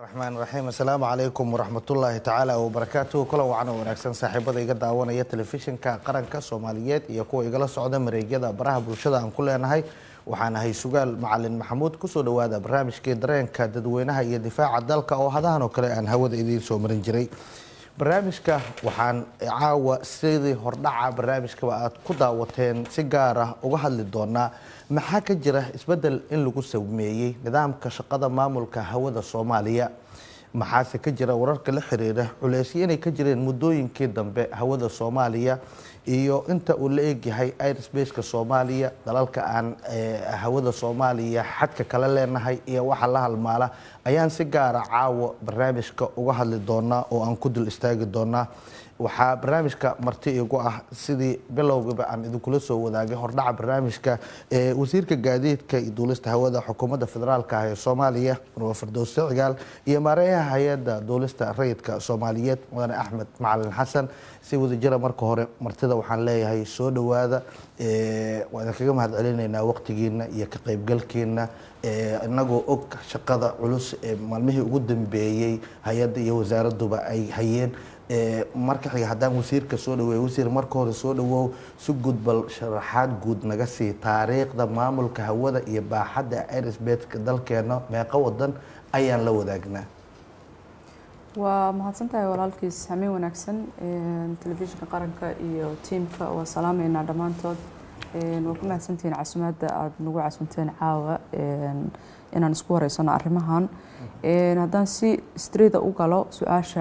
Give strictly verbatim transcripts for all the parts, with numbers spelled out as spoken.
الرحمن الرحيم السلام عليكم ورحمة الله تعالى وبركاته كل وعنا ونكسن صاحبة يقدر دعوانا تلفزيون كقرن كصوماليات يكون يجلس صعدا مريجة براه برشة عن كل أنا هاي وحنا هاي سجال معلن محمود كسر وهذا برنامج كدرين كدوينها يدفاع عدالك أو هذا هنو كلا أن هود إيدين سومرين جري برنامجك وحن عاوة سيدي هردعة برنامجك وقت كدا وتين سجارة وجهل للدونا maxaa ka jira isbedel in lagu sameeyay nidaamka shaqada maamulka hawada Soomaaliya maxaa ka jira wararka la xiriira culeysyo inay ka jireen muddooyinkii dambe hawada Soomaaliya iyo inta uu la eegyahay airspace-ka Soomaaliya dalalka aan hawada Soomaaliya xadka kala leenahay iyo waxa la halmaala ayaan si gaar ah caawo barnaamijka uga hadli doonaa oo aan ku dul istaagi doonaa waxaa barnaamijka marti igu ah sidii bilowgiiba aan idinkula soo wadaagay hordhaca barnaamijka ee wasiirka gaadiidka iyo duulista hawada xukuumadda federaalka ah ee Soomaaliya Nuur Firdaws Cigaal iyo maareeyaha hay'adda duulista rayidka Soomaaliyeed Mudane Axmed Macalin Xasan si wadajir marka hore martida waxaan leeyahay soo dhawaada ee waan kaga mahadcelinaynaa waqtigiina iyo ka qaybgalkiina ee inagoo og shaqada culus ee maalmihii ugu dambeeyay hay'adda iyo wasaaradduba ay hayeen marka xiga hadaan wasiirka soo dhaweeyo wasiir marka hore soo dhawow si gudbal sharaxaad guud naga sii taariikhda maamulka hawada iyo baaxadda airspace-ka dalkeena meeqa wadan ayaan la wadaagnaa waa mahadsantahay walaalkiis xameen wanaagsan ee telefishinka qaranka iyo teamka waa salaameynaa dhamaantood ee waa ku mahadsantiin casuumaadda aad nagu casuunteen caawa ee inaan isku wareysano arrimahan ee hadaan si street u galo su'aasha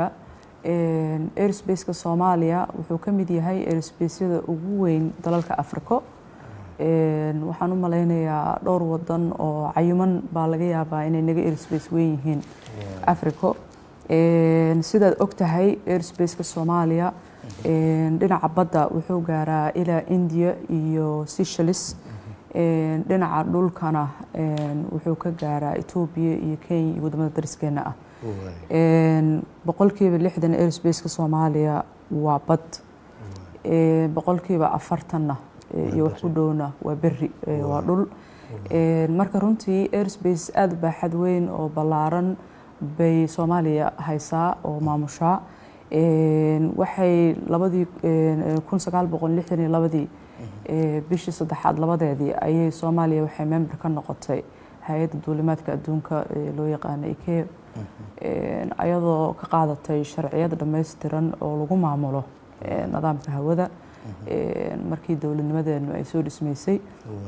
airspace-ka Soomaaliya wuxuu ka mid yahay airspace-yada ugu weyn dalalka Afrika een waxaan u maleynayaa dhowr wadan oo cayuman baa laga yaabaa inay naga airspace weyn yihiin Afrika een sidaad ogtahay airspace-ka Soomaaliya een dhinaca badda wuxuu gaaraa ilaa India iyo Seychelles een dhinaca dhulkana een wuxuu ka gaaraa Ethiopia iyo Kenya iyo wadamada dariskeena ah een boqolkiiba lixdan airspace-ka Soomaaliya waa bad ee boqolkiiba afartan iyo wax ku dhowna waa berri waa dhul ee marka runtii airspace aad baaxad weyn oo ballaaran bay Soomaaliya haysaa oo maamusha ee waxay labadii kun sagaal boqol lixdan iyo laba ee bishii saddexaad labadeedii ayay Soomaaliya waxay member ka noqotay hay'adda duulimaadka adduunka ee loo yaqaan I C A O een ayadoo ka qaadatay sharciyada dhameystiran oo lagu maamulo nidaamka hawada een markii dawladnimadeenu ay soo dhismaysay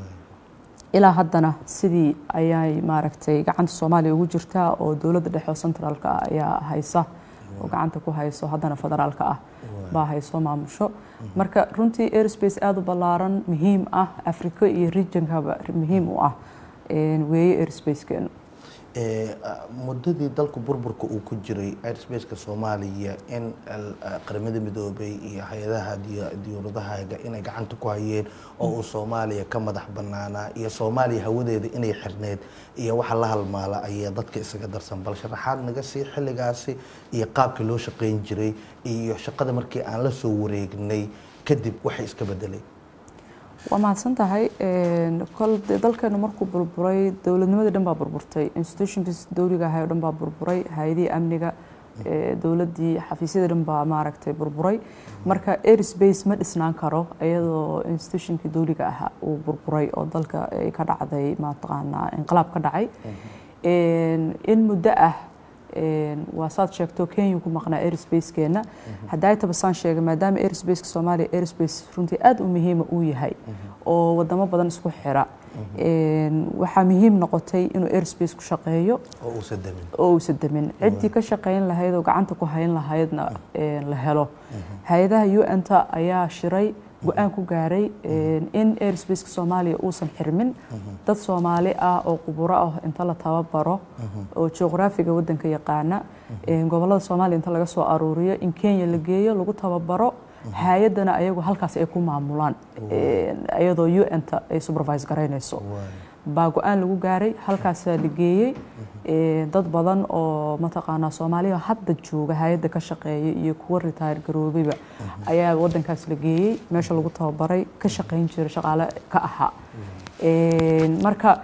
ilaa haddana sidii ayay maaragtay gacanta Soomaaliya ugu jirtaa oo dawladda dhexe centralka ah ayaa haysa oo gacanta ku hayso haddana federaalka ah baa hayso maamusho marka runtii airspace aad u ballaaran muhiim ah Afrika iyo regionka muhiim u ah een weey airspace-kan ee muddadii dalku burburka uu ku jiray airspace-ka Soomaaliya in qaramada midoobay iyo hay'adaha diyuuradaha inay gacanta ku hayeen oo uu Soomaaliya ka madax banaana iyo Soomaaliya hawadeeda inay xirneed iyo waxa la halmaala ay dadka isaga darsan bal sharaxaad naga sii xilligaasi iyo qaabkii loo shaqeyn jiray iyo shaqada markii aan la soo wareegnay kadib waxa iska bedelay waa mahadsantahay een kol dalkeena markuu burburay dawladnimadii dhan baa burburtay institutions dawliga ah oo dhan baa burburay hay'adaha amniga ee dawladii xafiisyada dhan baa maaragtay burburay marka airspace ma dhisnaan karo iyadoo institutionka dawliga ah uu burburay oo dalka ay ka dhacday ma taqaanaa inqilaab ka dhacay een in muddo ah een waa saad sheegto Kenya ku maqnaa airspace-keena haday tabasaan sheegay maadaama airspace-ka Soomaaliya airspace runtii aad u muhiim u yahay oo wadamo badan isku xira een waxa muhiim noqotay inuu airspace ku shaqeeyo oo uu sadamin oo uu sadamin cidii ka shaqeyn lahayd oo gacanta ku hayn lahaydna een la helo hay'adaha U N-ta ayaa shiray go'aan ku gaaray in airspace-ka Soomaaliya uusan xirmin dad Soomaali ah oo khubaro ah inta la tababaro oo geographiga wadanka yaqaana ee gobolada Soomaaliya inta laga soo aruuriyo in Kenya la geeyo lagu tababaro hay'adana ayagu halkaas ay ku maamulaan ee ayadoo U N-ta ay supervise gareynayso baa go'aan lagu gaaray halkaas la geeyay ee dad badan oo ma taqaana Soomaaliya hadda jooga hay'adda ka shaqeeya iyo kuwa retire garoobayba ayaa wadankaas la geeyay meesha lagu tababaray ka shaqeyn jiray shaqaale ka aha ee marka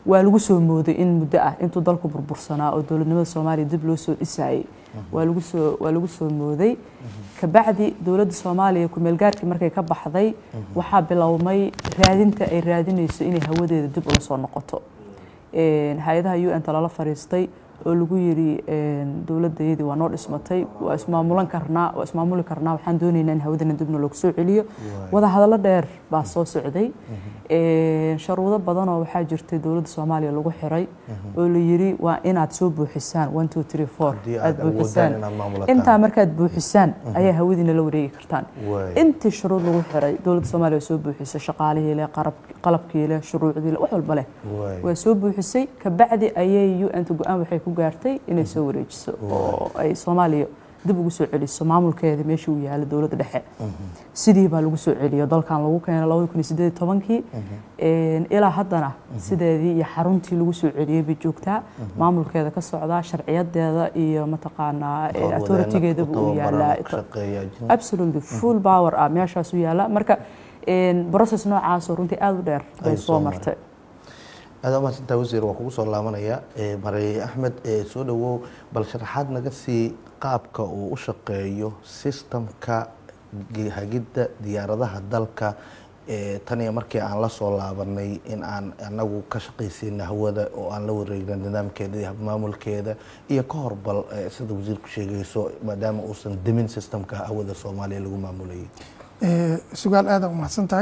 waa lagu soo mooday in muddo ah intuu dalku burbursanaa oo dowladnimada Soomaaliya dib loo soo dhisay waa lagu soo waa lagu soo mooday ka bacdi dowladda Soomaaliya ku meel gaarkii markay ka baxday waxa bilowmay raadinta ay raadinayso inay hawadeeda dib u soo noqoto een hay'adaha U N talala fariistay oo lagu yiri een dowladdeedii waa noo dhismatay waa ismaamulan karnaa waa ismaamuli karnaa waxaan doonaynaa in hawadana dib loo soo celiyo wada hadallo dheer baa soo socday een sharuudo badan oo waxaa jirtay dowladda Soomaaliya lagu xiray oo la yiri waa inaad soo buuxisaan one two three four aad buuxisaan inta markaad buuxisaan ayaa hawadina la wareegi kartaan inta shuruud lagu xiray dowladda Soomaaliya soo buuxisay shaqaalihii leh qalabkii leh shuruucdii leh wax walba leh way soo buuxisay ka bacdi ayay U N go'aan waxay ku gaartay inay soo wareejiso oo ay Soomaaliya dib ugu soo celiso maamulkeeda meeshii uu yaalo dowladda dhexe sidii baa lagu soo celiyo dalkan lagu keenay laba kun iyo siddeed iyo tobankii een ilaa haddana sideedii iyo xaruntii lagu soo celiyay bay joogtaa maamulkeeda ka socda sharciyadeeda iyo mataqaanaa authoritygeeda uu yaala absolutely full power ah meeshaas uu yaala marka een process noocaas oo runtii aad u dheer bay soo martay هذا ما سنت وزير وكوس الله منايا مري أحمد سودو بل شرحات نقصي قابك وشقيه سيستم ك هجد ديارة هدلك تانية مركي عن لا صلاة بني إن عن أنو كشقيسين هو ذا وعن لو رجل نظام كذا معمول كذا يكهر بل سيد وزير كشيء يسوع ما دام أصلا دمين سيستم ك هو ذا الصومالي اللي هو معمولي سؤال هذا محسن تاي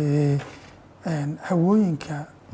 هوينك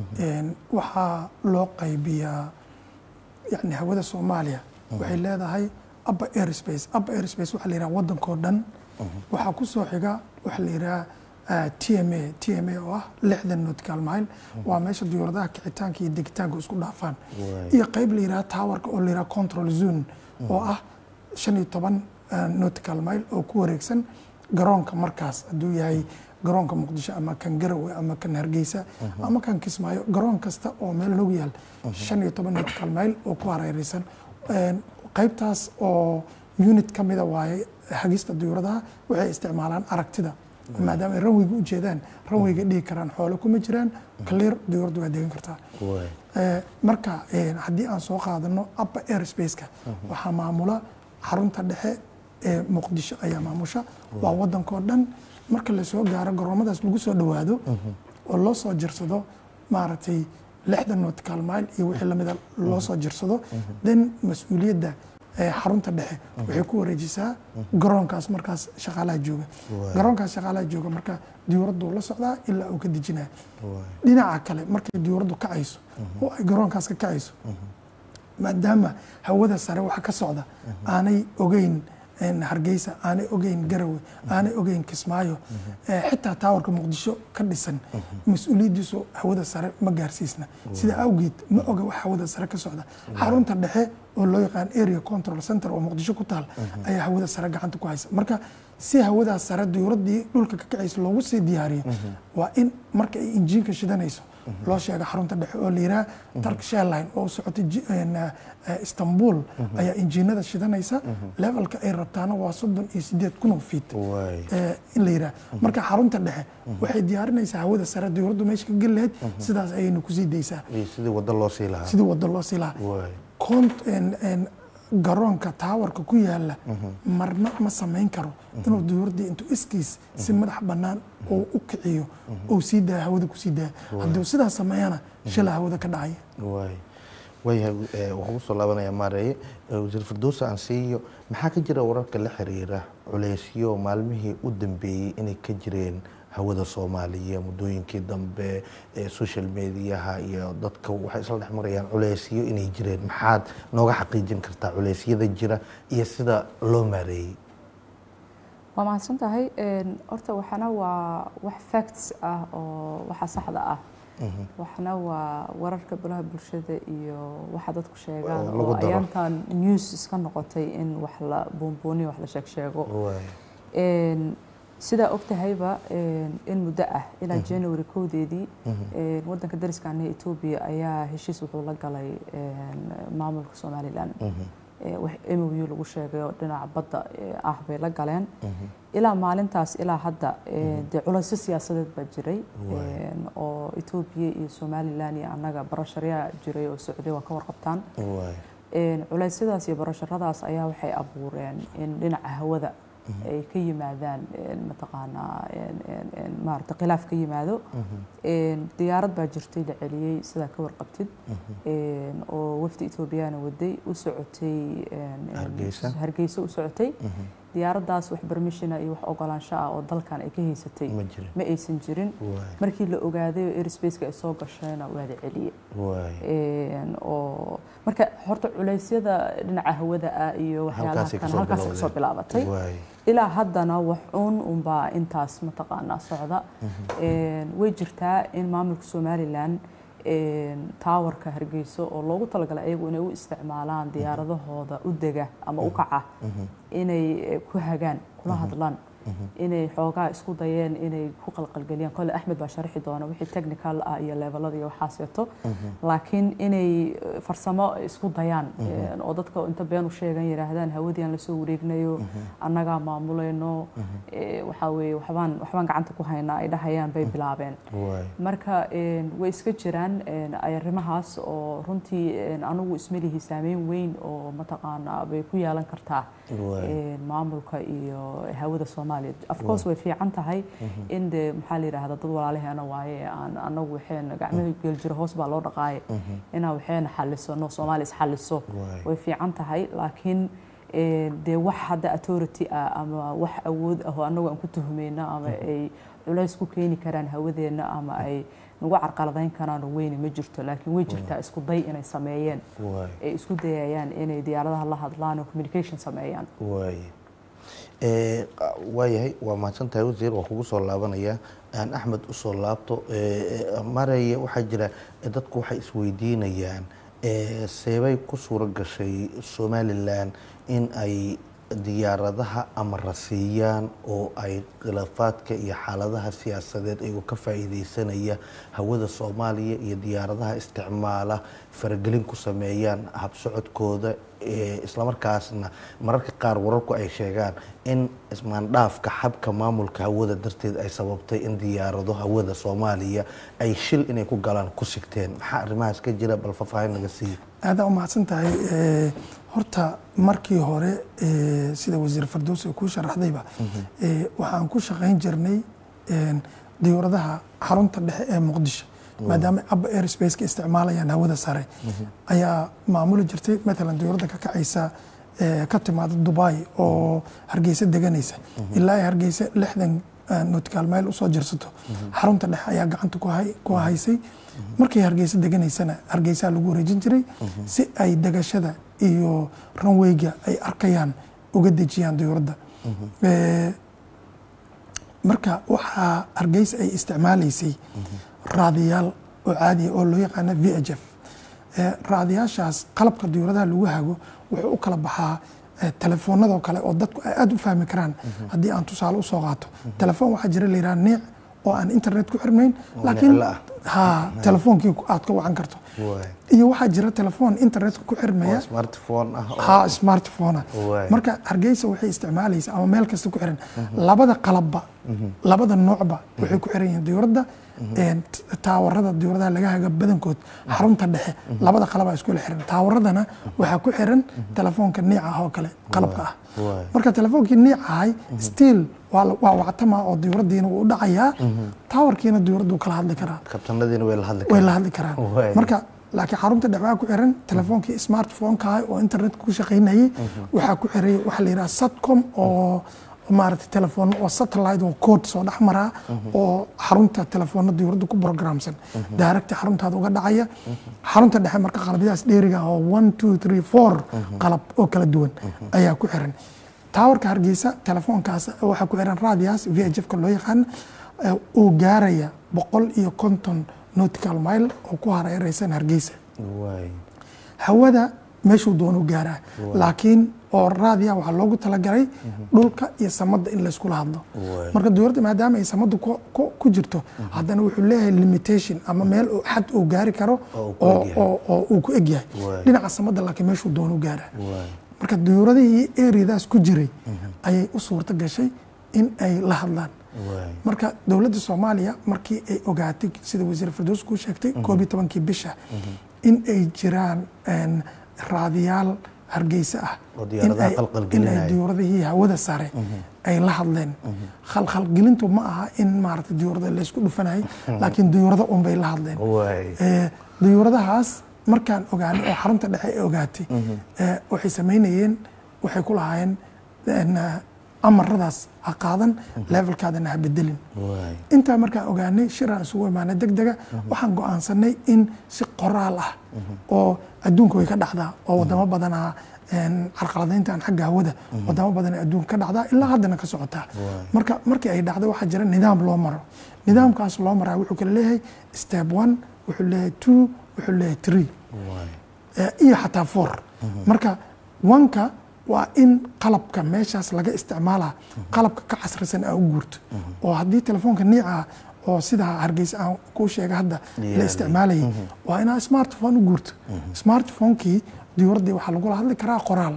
waxaa loo qaybiyaa yani hawada Soomaaliya waxay leedahay upper airspace upper airspace waxa la yiraahdaa wadanka dhan waxa ku soo xiga waxa la yiraahdaa T M A T M A oo ah lixdan nautical mile waa meesha diyaaradaha kicitaanka iyo degitaanka isku dhaafaan iyo qayb la yiraahdaa towerka oo la yiraahdaa control zone oo ah shan iyo toban nautical mile oo ku wareegsan garoonka markaas haduu yahay garoonka Muqdisho ama kan Garowe ama kan Hargeysa ama kan Kismaayo garoon kasta oo meel loogu yaal shan iyo toban nautical mile oo ku hareeraysan een qaybtaas oo unit kamida waay hagista diyaaradaha waxay isticmaalaan aragtida maadaama runwayga u jeedaan runwayga dhigi karaan xoolo kuma jiraan clear diyaaradu waa degan kartaa ee marka haddii aan soo qaadano upper airspace-ka waxa maamula xarunta dhexe ee Muqdisho ayaa maamusha waa wadanka dhan marka la soo gaaro garoomadaas lagu soo dhawaado oo loo soo jirsado maaragtay lixdan nautical mile iyo wixii lamid ah loo soo jirsado dan mas'uuliyadda xarunta dhexe waxay ku wareejisaa garoonkaas markaas shaqaalaha jooga garoonkaas shaqaalaha jooga marka diyaaraddu la socdaa ilaa uu ka dejinaa dhinaca kale markay diyaaraddu kacayso oo ay garoonkaas ka kacayso maadaama hawada sare waxa ka socda aanay ogeyn Hargeysa aanay ogeyn Garowe aanay ogeyn Kismaayo xitaa towerka Muqdisho ka dhisan mas'uuliyadiisu hawada sare ma gaarsiisna sida awgeed ma oga wax hawada sare ka socda xarunta dhexe oo loo yaqaan area control center oo Muqdisho ku taal ayaa hawada sare gacanta ku haysa marka si hawada sare diyaaradii dhulka ka kacayso loogu sii diyaariyo waa in marka ay injiinka shidanayso loo sheego xarunta dhexe oo liiraa Turkish Airlines oo socotay Istanbul ayaa injiinada shidanaysa levelka ay rabtaana waa soddon iyo siddeed kun oo feet ee in liiraa marka xarunta dhexe waxay diyaarinaysaa hawada sare diyaaraddu meesha ka galeed sidaas ayaynu ku sii deysaa sidii wada loo sii lahaa sidii wada loo sii lahaa kont en garoonka towerka ku yaala marna ma sameyn karo inuu diyaaradii intuu iskiis si madax banaan oo u kiciyo oo sii daa hawada ku sii daa haddii sidaas sameeyana shil hawada ka dhacay way way wuxuu soo laabanaya maarey wasiir Firdawsa aan siiyo maxaa ka jira wararka la xiriira culeysyo maalmihii u dambeeyay inay ka jireen hawada Soomaaliya muddooyinkii dambe ee social media iyo dadka waxay isla dhexmarayaan culeysyo inay jireen maxaad nooga xaqiijin kartaa culeysyada jira iyo sida loo maareeyay waa mahadsan tahay een horta waxana waa wax facts ah oo waxa saxda ah waxna waa wararka baraha bulshada iyo waxa dadku sheegaan oo ayantan news iska noqotay in wax la boonbooni wax la sheeg sheego een sida ogtahayba in muddo ah ilaa January kowdeedii wadanka dariska ah Ethiopia ayaa heshiis wuxuu la galay maamulka Somaliland wax M O U lagu sheegay oo dhinaca badda ah bay la galeen ilaa maalintaas ilaa hadda dee culaysyo siyaasadeed baa jiray oo Ethiopia iyo Somaliland iyo annaga barashariya jiray oo socday waa ka warqabtaan culeysyadaas iyo barasharadaas ayaa waxay abuureen in dhinaca hawada ay ka yimaadaan mataqaanaa maarta khilaaf ka yimaado diyaarad baa jirtay la celiyay sida ka warqabtid oo wafdi Ethiopiana waday u socotay Hargeysa u socotay diyaaradaas wax permission iyo wax ogolaansho ah oo dalkan ay ka haysatay ma aysan jirin markii la ogaaday airspace-ka ay soo gashayna waa la celiyay oo marka horta culeysyada dhinaca hawada ah iyo waxyaalaha kan halkaas ka soo bilaabatay ilaa haddana wax uun unbaa intaas mataqaanaa socda way jirtaa in maamulka Somaliland taawarka Hargeysa oo loogu talagalay ayagu inay u isticmaalaan diyaaradahooda u dega ama u kaca inay ku hagaan kula hadlaan inay xoogaa isku dayeen inay ku qalqalgeliyaan kole Axmed baa sharxi doona wixii technical ah iyo levelada iyo waxa seeto laakiin inay farsamo isku dayaan oo dadka inta been u sheegan yiraahdaan hawadii aan la soo wareegnayo annaga maamulayno waxa weeye waxbaan waxbaan gacanta ku haynaa ay dhahayaan bay bilaabeen marka way iska jiraan arrimahaas oo runtii anigu ismalihi saameyn weyn oo mataqaanaa bay ku yeelan kartaa maamulka iyo hawada Soomaaliya of course way fiican tahay in de maxaa la yiraahdaa dad walaalaheena waaye aan anagu waxeen gacmaha gel jiro hoos baa loo dhaqaay ina waxeen xalisano Soomaali is xaliso way fiican tahay laakiin de wax hada authority ama wax awood ah oo anagu aan ku tuhmeyna ama ay culays ku keeni karaan hawadeena ama ay nagu carqaladeyn karaan weyn ma jirto laakiin way jirtaa isku day inay sameeyeen ay isku dayayaan inay diyaaradaha la hadlaan oo communication sameeyaan ee waayahay waa mahadsantahay wasiir waa kugu soo laabanaya aan Axmed u soo laabto maraya waxa jira dadku waxay isweydiinayaan ee seebay ku suura gashay Somaliland in ay diyaaradaha ama rasiiyaan oo ay khilaafaadka iyo xaaladaha siyaasadeed ay ka faa'iideysanaya hawada Soomaaliya iyo diyaaradaha isticmaala faragelin ku sameeyaan habsocodkooda isla markaasna mararka qaar wararku ay sheegaan in ismaan dhaafka habka maamulka hawada darteed ay sababtay in diyaarado hawada Soomaaliya ay shil inay ku galaan ku sigteen maxaa arrimahaas ka jira bal faahfaahin laga siiyo aad u mahadsantahay horta markii hore sida wasiir Fardoos ku sharaxdayba waxaan ku shaqeyn jirnay diyaaradaha xarunta dhexe ee Muqdisho maadaama ab airspace ka isticmaalayaan hawada sare ayaa maamuli jirtay mesela diyaaradda ka kacaysa ka timaada Dubai oo Hargeysa deganaysa ilaa Hargeysa lixdan nautical mile u soo jirsato xarunta dhexe ayaa gacanta ku hay ku haysay markii Hargeysa deganaysana Hargeysa lagu wareejin jiray si ay degashada iyo runwayga ay arkayaan uga dejiyaan diyaaradda marka waxa Hargeysa ay isticmaalaysay raadiyaal oo caadi oo loo yaqaan V H F raadiyaashaas qalabka diyaaradaha lagu hago wuxuu u kala baxaa telefoonada kale oo dadku ay aad u fahmi karaan haddii aan tusaale u soo qaato telefoon waxa jira la yiraahdo neec oo aan internet ku xirnayn laakiin ha telefoonkii aad ka wacan karto iyo waxa jira telefoon internet ku xirmaya smartphone ah ha smartphone marka Hargeysa waxay isticmaalaysaa ama meel kasta ku xiran labada qalabba labada noocba waxay ku xiran yihiin diyaaradda taawarada diyaaradda laga haga badankood xarunta dhexe labada qalab ay isku xiran taawaradana waxa ku xiran telefoonka neeca oo kale qalabka ah marka telefoonkii neeca ahay still waa waa wactama oo diyaaraddiina uu dhacayaa taawarkiina diyaaraddu kala hadli karaa kabtanadiina way la hadli karaan way la hadli karaan marka laakiin xarunta dhexe ku xiran telefoonkii smartphone ka oo internet ku shaqeynayay waxa ku xiray waxa la yiraahdaa Satcom oo maaragtay telefoon oo satellite oo code soo dhaxmara oo xarunta telefoonada diyaaraddu ku programsan direct xaruntaada uga dhacaya xarunta dhexe marka qalabyadaas dheeriga oo one two three four qalab oo kala duwan ayaa ku xiran taawarka Hargeysa telefoonkaas waxa ku xiran raadiyaas V H F ka loo yaqaan oo gaaraya boqol iyo konton nautical mile oo ku hareeraysan Hargeysa way hawada meeshuu doono gaaraa laakiin oo raadiya waxa loogu talagalay dhulka iyo samada in la isku hadlo marka diyaaradda maadaama ay samada ku jirto haddana wuxuu leeyahay limitation ama meel oo xad uu gaari karo oo oo uu ku egyahay dhinaca samada laakiin meeshuu doono gaaraa marka diyuuradihii eryadaas ku jiray ayay u suurto gashay in ay la hadlaan marka dowladda Soomaaliya markii ay ogaatay sida wasiir Firdaws ku sheegtay koob iyo tobankii bisha in ay jiraan raadiyaal Hargeysa ah in ay diyuuradihii hawada sare ay la hadleen khalkhal gelintu ma aha in maaragtay diyuurada la isku dhufanay laakiin diyuurada un bay la hadleen ee diyuuradahaas markaan ogaanay oo xarunta dhexe ay ogaatay ee waxay sameynayeen waxay ku lahaayeen amaradaas ha qaadan levelkaadana ha bedelin intaa markaan ogaanay shiraan isugu imaanay degdega waxaan go'aansanay in si qoraal ah oo adduunka way ka dhacdaa oo wadamo badan ah carqaladayntan xagga hawada wadamo badan adduunka ka dhacdaa ilaa haddana ka socotaa marka markii ay dhacdo waxaa jira nidaam loo maro nidaamkaas loo maraa wuxuu kala leeyahay step one wuxuu leeyahay two wuxuu leeyahay three iyo xataa four marka one-ka waa in qalabka meeshaas laga isticmaalaa qalabka ka casrisan aa u guurto oo haddii telefoonka niica oo sida Hargeysa aan ku sheegay hadda la isticmaalayay waa inaa smartphone u guurto smartphone-kii diyuuradii waxaa lagula hadli karaa qoraal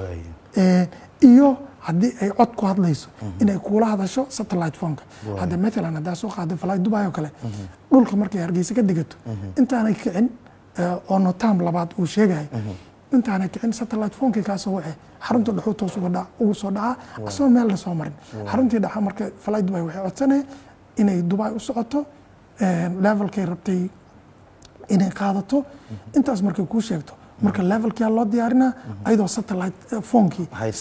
iyo haddii ay cod ku hadlayso inay kula hadasho satellite phone-ka hadda maalan haddaa soo qaado flight Dubai oo kale dhulka markay Hargeysa ka degato intaanay kicin oo notam labaad uu sheegay intaanay kicin satellite phone-kii kaa soo waxay xarunta dhaxu toos ugu soo dhaca asoo meel la soo marin xaruntii dhaxa marka flight Dubai waxay codsanay inay Dubai u socoto levelkay rabtay inay qaadato intaas markay ku sheegto marka levelkii loo diyaarinaa ayadoo satellite phone-kii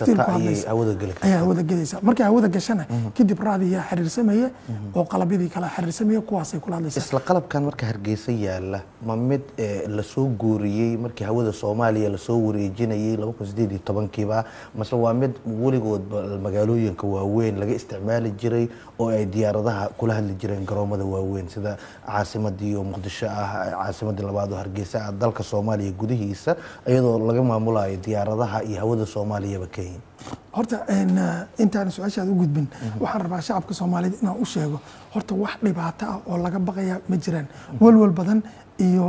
ayaa hawada gelaysa markay hawada gashana kadib raadiyaa xiriirsamaya oo qalabyadii kala xiriirsamaya kuwaasay kula hadlaysaa isla qalabkan marka Hargeysa yaala ma mid la soo guuriyay markii hawada Soomaaliya la soo wareejinayay laba kun iyo siddeed iyo toban-kiiba mase waa mid weligood magaalooyinka waaweyn laga isticmaali jiray oo ay diyaaradaha kula hadli jireen garoomada waaweyn sida caasimadii oo Muqdisho ah caasimadii labaad oo Hargeysa ah dalka Soomaaliya gudihiisa iyadoo laga maamulayo diyaaradaha iyo hawada Soomaaliya ba Kenya horta intaan su'aashaad u gudbin waxaan rabaa shacabka Soomaaliyeed inaan u sheego horta wax dhibaato ah oo laga baqaya ma jiraan walwal badan iyo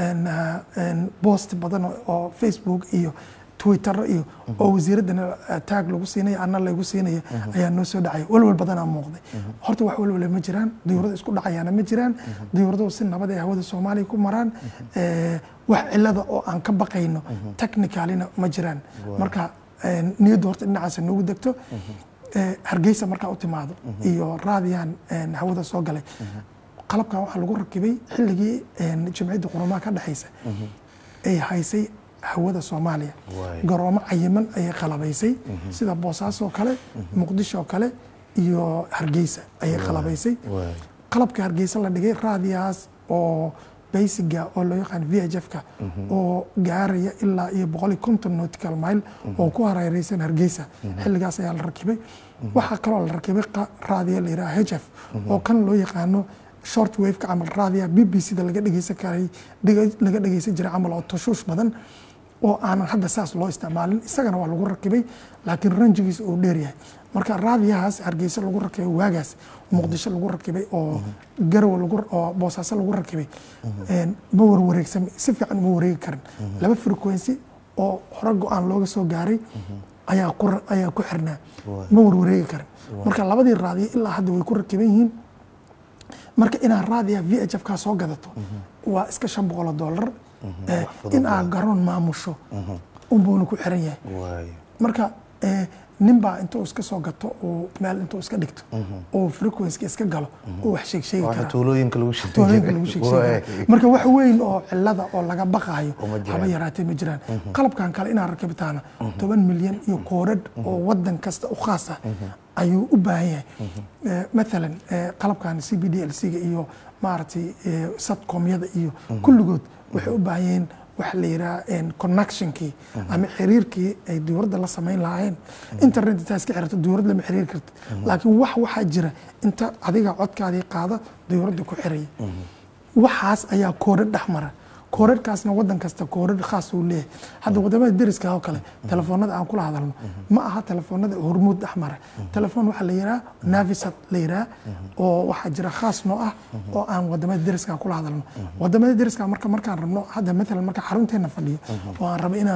post badan oo Facebook iyo Twitter iyo oo wasiiradana tag lagu siinay anna lagu siinay ayaa noo soo dhacay walwal badan aan muuqday horta wax walwal ma jiraan diyuurada isku dhacayana ma jiraan diyuuradu si nabad ah hawada Soomaaliya ku maraan ee wax cilada oo aan ka baqayno technicalina ma jiraan marka niyad horta dhinacaas noogu degto ee Hargeysa marka u timaado iyo raadiyaan hawada soo galay qalabka waxa lagu rakibay xilligii jamciyadda Qurumaha ka dhaxaysa ay haysay hawada Soomaaliya garoomo cayiman ay qalabaysay sida Boosaaso kale Muqdisho kale iyo Hargeysa ay qalabaysay qalabka Hargeysa la dhigay raadiyaas oo basiga oo loo yaqaan V H F-ka oo gaaraya ilaa iyo boqol iyo konton nautical mile oo ku hareeraysan Hargeysa xilligaas ayaa la rakibay waxa kale oo la rakibay raadiyo la yiraahdo H F oo kan loo yaqaano short wave ka amal raadiya B B C da laga dhageysan karay laga dhageysan jiray amal oo tashuush badan oo aan hadda saas loo isticmaalin isagana waa lagu rakibay laakiin ranjigiisa uu dheer yahay marka raadiyahaas Hargeysa lagu rakibay waagaas Muqdisho lagu rakibay oo Garowe lagu oo Boosaaso lagu rakibay een ma warwareegsan si fiican ma wareegi karin laba frequency oo hore go'aan looga soo gaaray ayaa ku ayaa ku xirnaa ma warwareegi karin marka labadii raadiyo ilaa hadda way ku rakiban yihiin marka inaa raadiya V H F ka soo gadato waa iska shan boqol oo dollar in aan garoon maamusho unbuuna ku xiran yahay marka ninbaa intuu iska soo gato oo meel intuu iska dhigto oo frequency iska galo oo wax sheeg sheegi kara tuulooyinka lagu sheegay marka wax weyn oo cilada oo laga baqayo haba yaraatay ma jiraan qalabkan kale inaan rakibtaana toban milyan iyo koorad oo wadan kasta u khaas ah ayuu u baahan yahay مثلا qalabkan C B D L C-ga iyo maartay satcom-yada iyo kulligood waxay u baahan yihiin wax la yiraahdo connection-kii ama xiriirkii ay diyuuradda la sameyn lahaayeen internet inta iska xirto diyuuradda lama xiriir karto laakiin wax waxa jira inta adiga codkaadii qaada diyuuradda ku xiray waxaas ayaa koodad dhaxmara koodadkaasna wadan kasta koodad khaas uu leeyahay hadda wadamada deriska oo kale telefoonada aan kula hadalno ma aha telefoonada hormuud dhaxmara telefoon waxa la yiraahdo Navisat la yiraahdo oo waxa jira khaas noo ah oo aan wadamada deriska kula hadalno wadamada deriska marka markaan rabno hadda mesela marka xarunteena fadhiyo oo aan rabo inaan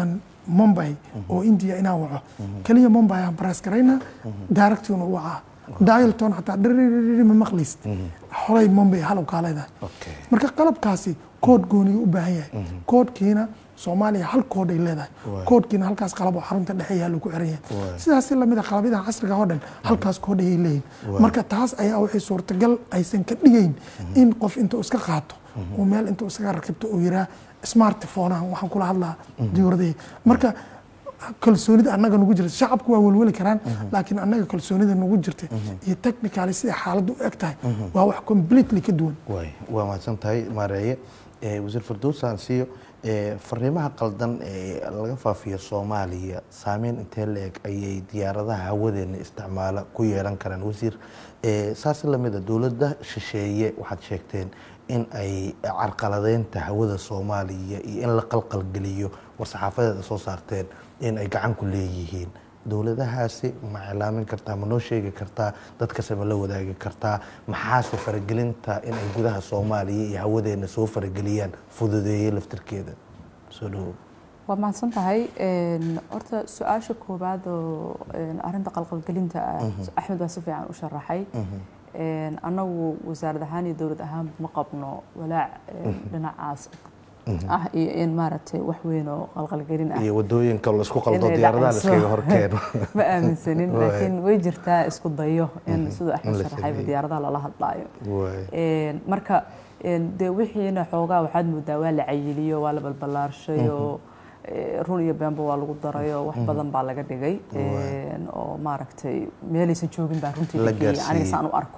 Mumbai oo India inaan waco kaliya Mumbai aan press garayna direction u waca dial tone hataa dhiriri ma maqlist xoray Mumbai hal u kaalada marka qalabkaasi code gooni u baahan yahay code-kiina Soomaaliya hal code ay leedahay code-kiina halkaas qalab oo xarunta dhexe yaalo ku xiran yahay sidaas la mid ah qalabada casriga oo dhan halkaas code ay leeyihiin marka taas ayaa waxay suurtagal aysan ka dhigayn in qof intuu iska qaato oo meel intuu iska rakibto oo yiraa smartphone waxaan kula hadlaa diyuuradii marka kalsoonida annaga nagu jirta shacabku waa walwali karaan laakiin annaga kalsoonida nagu jirta iyo technically sida xaaladdu u eg tahay waa wax completely ka duwan way waa mahadsan tahay maareeye wasiir Firdaws Ansiyo fariimaha qaldan ee laga faafiyo Soomaaliya saameyn intee leeg ayay diyaaradaha hawadeena isticmaala ku yeelan karaan wasiir saas la mid ah dawladda shisheeye waxaad sheegteen in ay carqaladeynta hawada Soomaaliya iyo in la qalqal geliyo war saxaafadeeda soo saarteen in ay gacan ku leeyihiin dawladahaasi ma cilaamin kartaa ma noo sheegi kartaa dadka sama la wadaagi kartaa maxaa faragelinta in ay gudaha Soomaaliya iyo hawadeena soo farageliyaan fududeeyay laftirkeeda soo dhaw waa mahadsan tahay horta su'aasha koobaad oo arrinta qalqalgelinta Axmed waa si fiican u sharaxay anagu wasaarad ahaan iyo dawlad ahaan ma qabno walaac dhinacaas ah iyo in maaragtay wax weyn oo qalqalgelin ah iyo wadooyinka la isku qaldo diyaaradaha la iskaga horkeeno ma aaminsanin laakiin way jirtaa isku dayo in sidoo Axmed sharaxay diyaaradaha lala hadlaayo marka de wixiina xoogaa waxaad moodaa waa la cayiliyo waa la balbalaarshayo run iyo beenba waa lagu darayo wax badan baa laga dhigay oo maaragtay meelaysan joogin baa runtii dhigay aniga saan u arko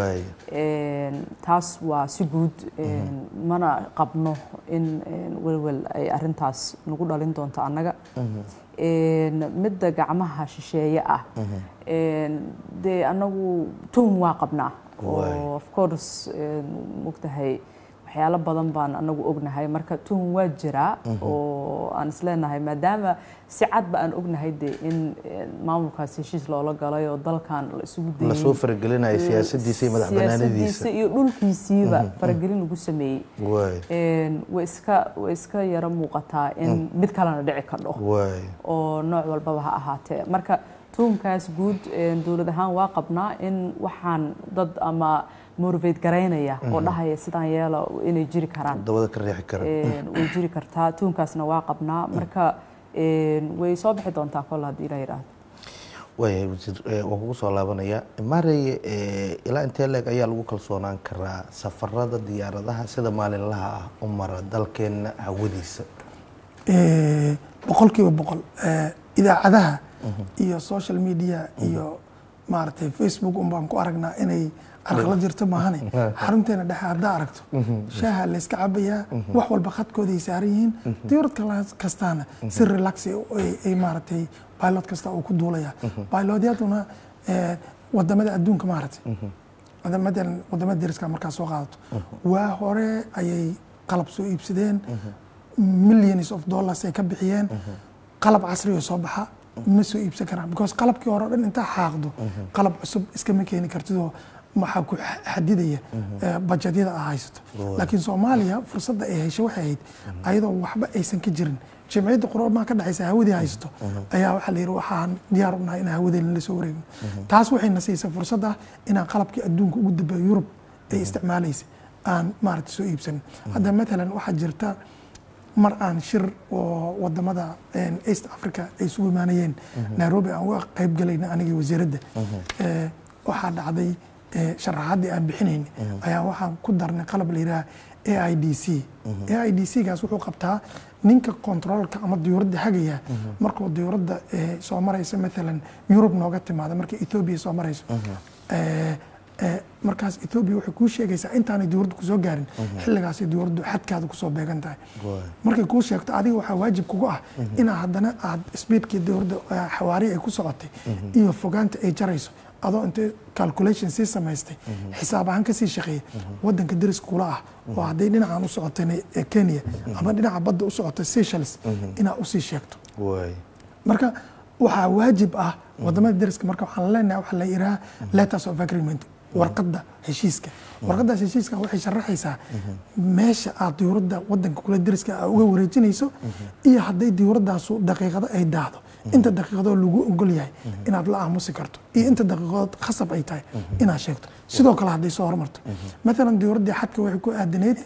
taas waa si guud mana qabno in walwal ay arrintaas nagu dhalin doonto annaga midda gacmaha shisheeye ah dee annagu tuhum waa qabnaa oo of course mugtahay waxyaalo badan baan anagu ognahay marka tuhum waa jira oo aan isleenahay maadaama si cad ba aan ognahay de in maamulkaas heshiis loola galay oo dalkan la isugu dayay la soo faragelinayo siyaasadiisa iyo madaxbanaanidiisa iyo dhulkiisiiba faragelin ugu sameeyay een way iska way iska yara muuqataa in mid kalena dhici ka dhaho oo nooc walba ha ahaatee marka tuhumkaas guud dawlad ahaan waa qabnaa in waxaan dad ama motivate gareynaya oo dhahaya sidaan yeelo inay jiri karaan dawada ka riixi karaan ee way jiri kartaa tuunkaasna waa qabnaa marka ee way soo bixi doontaa kol hadii la yiraahdo way oo kugu soo laabanaya maray ila intee leeg ayaa lagu kalsoonaan karaa safarada diyaaradaha sida maalinlaha ah u mara dalkeena hawadiisa ee boqolkiiba boqol ee idaacadaha iyo social media iyo maartay Facebook um baan ku aragnaa inay arqalad jirto maahane xarunteena dhexe hadda aragto shaaha la iska cabaya wax walba khadkooda ay saaran yihiin diyaarad kastaana si relax ay maartay pilot kasta oo ku duulaya pilotyaduna wadamada adduunka maartay wadamada wadamada deriska markaa soo qaadato waa hore ayay qalab soo iibsadeen millions of dollars ay ka bixiyeen qalab casri oo soo baxa ma soo iibsan karaan because qalabkii hore dhan inta xaaqdo qalab cusub iska ma keeni kartidoo maxaa ku xadidaya bajetyada ay haysato laakiin Soomaaliya fursadda ay heshay waxay ahayd ayadoo waxba aysan ka jirin jamciyadda Qur'aanka ka dhaxaysa hawadii haysto ayaa waxa la yiraahdaa waxaan diyaar u nahay in hawadeen la soo wareegno taas waxay nasiisay fursadda in qalabkii adduunka ugu dambeeyay Yurub ay isticmaalaysay aan maartay soo iibsan hadda mesela waxa jirta mar aan shir oo wadamada East Africa ay soo imaanayeen Nairobi aan uga qayb galayna aniga wasiiradda ee waxa dhacday sharaxaadii aan bixinayn ayaa waxaan ku darnay qalab la yiraahdo A I D C A I D C gaas wuxuu qabtaa ninka controlka ama diyuuradda hagaya markuu diyuuradda soo marayso mesela Europe nooga timaado markii Ethiopia soo marayso ee markaas Ethiopia waxay ku sheegaysaa intaan diyuuraddu ku soo gaarin xilligaas diyuuraddu xadkaada ku soo beegan tahay markay ku sheegto adiga waxa waajib kugu ah in haddana aad speedkii diyuuradda xawaari ay ku socotay iyo fogaanta ay jarayso adoo inta calculation si samaystay xisaab ahaan ka sii shaqeeyay wadanka deriska kula ah oo haday dhinacan u socotay Kenya ama dhinaca badda u socotay Seychelles ina u sii sheegto marka waxa waajib ah wadamada deriska marka waxaan leenahay waxa la yiraahdaa letters of agreement warqadda heshiiska warqaddaas heshiiska waxay sharaxaysaa meesha aad diyuuradda wadanka kula deriska aa uga wareejinayso iyo hadday diyuuraddaasu daqiiqado ay daahdo inta daqiiqadoo lagu ogol yahay inaad la aamusi karto iyo inta daqiiqadood khasab ay tahay inaad sheegto sidoo kale hadday soo hormarto maalan diyuuraddii xadka waxay ku aadanayd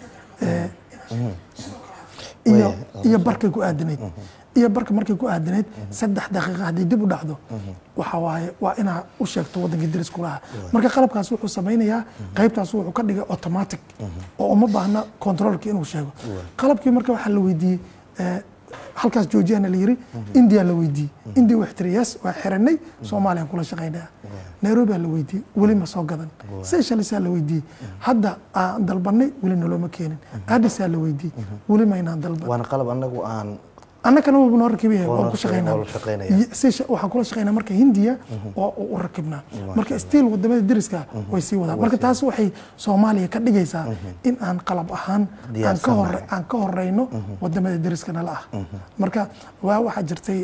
iyo iyo barkay ku aadanayd iyo barka markay ku aadanayd saddex daqiiqa haddii dib u dhacdo waxa waaye waa inaa u sheegto waddanka deris kulaha marka qalabkaas wuxuu samaynayaa qaybtaas wuxuu ka dhigay automatic oo uma baahna controlka inuu sheego qalabkii marka waxaa la weydiiyey halkaas joojiyana la yiri india la weydiiyey india wax tiri yes waa xiranay soomaaliya kula shaqaynaa nairobi la weydiiyey weli ma soo gadan seychelles la weydiiyey hadda aan dalbanay weli noloma keenin addis la weydiiyey weli ma inaan dalban waana qalab anagu aan annagana wuu noo rakibaya waan ku shaqaynaa waxaan kula shaqaynaa marka hindiya oo u rakibnaa marka stiil wadamada deriska way sii wadaan marka taas waxay soomaaliya ka dhigaysaa in aan qalab ahaan aan ka hor aan ka horeyno wadamada deriska nala ah marka waa waxaa jirtay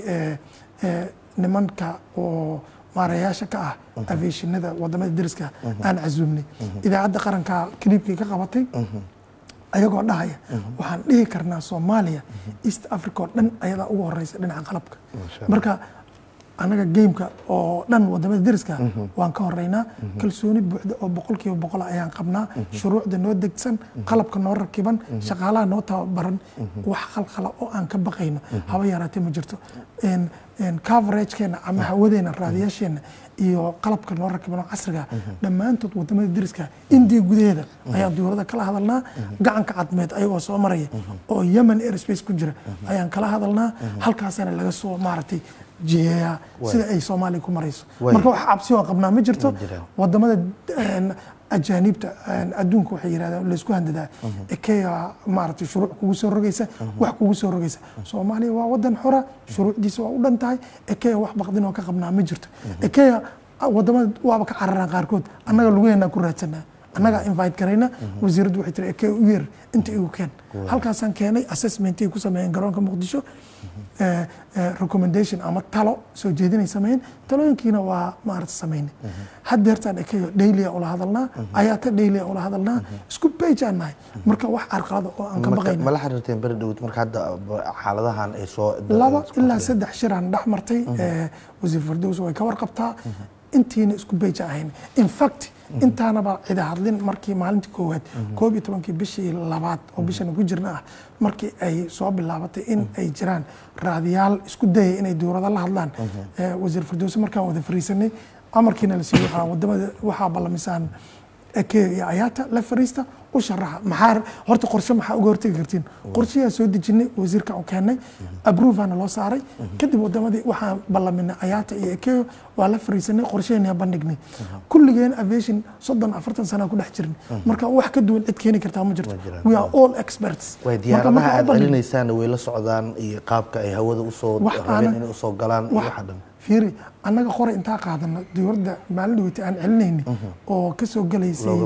nimanka oo maarayaasha ka ah aviationada wadamada deriska aan casuumnay idaacadda qaranka clipkii ka qabatay ayagoo dhahaya waxaan dhihi karnaa Soomaaliya East Africa oo dhan ayadaa ugu horeysa dhinaca qalabka marka anaga gameka oo dhan wadamada deriska waan ka horeynaa kalsooni buuxda oo boqolkiiba boqol ayaan qabnaa shuruucda noo degsan qalabka noo rakiban shaqaalaha noo tababaran wax khalkhal oo aan ka baqayno haba yaraatee ma jirto in in coverage-keena ama hawadeena raadiyaasheena iyo qalabka noo rakiban oo casriga dhammaantood wadamada deriska India gudaheeda ayaan diyuurada kala hadalnaa gacanka cadmeed ayagoo soo maraya oo Yemen airspace ku jira ayaan kala hadalnaa halkaasna laga soo maartay jiya sida ay Soomaaliya ku marayso marka wax cabsi oo qabnaa ma jirto wadamada ajaanibta adduunka waxay yiraahdaan la isku handadaa ekeya maartay shuruuc kugu soo rogaysa wax kugu soo rogaysa Soomaaliya waa wadan xora shuruucdiisa waa u dhan tahay ekeya wax baqdin oo ka qabnaa ma jirto ekeya wadamada waaba ka cararaan qaarkood annaga lugeena ku raadsanaa annaga invite garayna wasiiradu waxay tiri ekeya u yeer inta igu keen halkaasaan keenay assessment ay ku sameeyeen garoonka Muqdisho recommendation ama talo soo jeedinay sameeyeen talooyinkiina waa maarta sameeyeen haddeertaan ekeyo daily ula hadalnaa ayaata daily ula hadalnaa isku page aan nahay marka wax arqalada oo aan ka baqayno ma la xiriirteen bari dhawd marka hadda xaaladahan ay soo laba ilaa saddex shir aan dhaxmartay wasiir Fardows way ka warqabtaa intiina isku page ahayn in fact intaana ba cid hadlin markii maalintii koowaad koob iyo tobankii bishii labaad oo bishan ku jirna ah markii ay soo bilaabatay in ay jiraan raadiyaal isku dayay inay dowladda la hadlaan wasiir Fardows markaan wada fariisanay amarkiina la siiyay waxa wadamada waxa balamisaan ekeyo iyo ayaata la fariista u sharaxa maxaa horta qorshe maxaa uga hortagi kartiin qorshaha soo dejinay wasiirka oo keenay approval loo saaray kadib wadamadii waxa ballaminay ayaata iyo ekeyo waa la fariisanay qorsheena bandhignay kulligeen aviation soddon afartan sano ku dhex jirnay marka wax ka duwan cid keeni kartaa ma jirto we are all experts way diyaaradaha aad celinaysan way la socdaan iyo qaabka ay hawada u soo rabeen inay u soo galaan iyo waxa dhan fiiri annaga qore intaa qaadana diyuurada maalin dhaweyta aan celinayni oo ka soo galaysay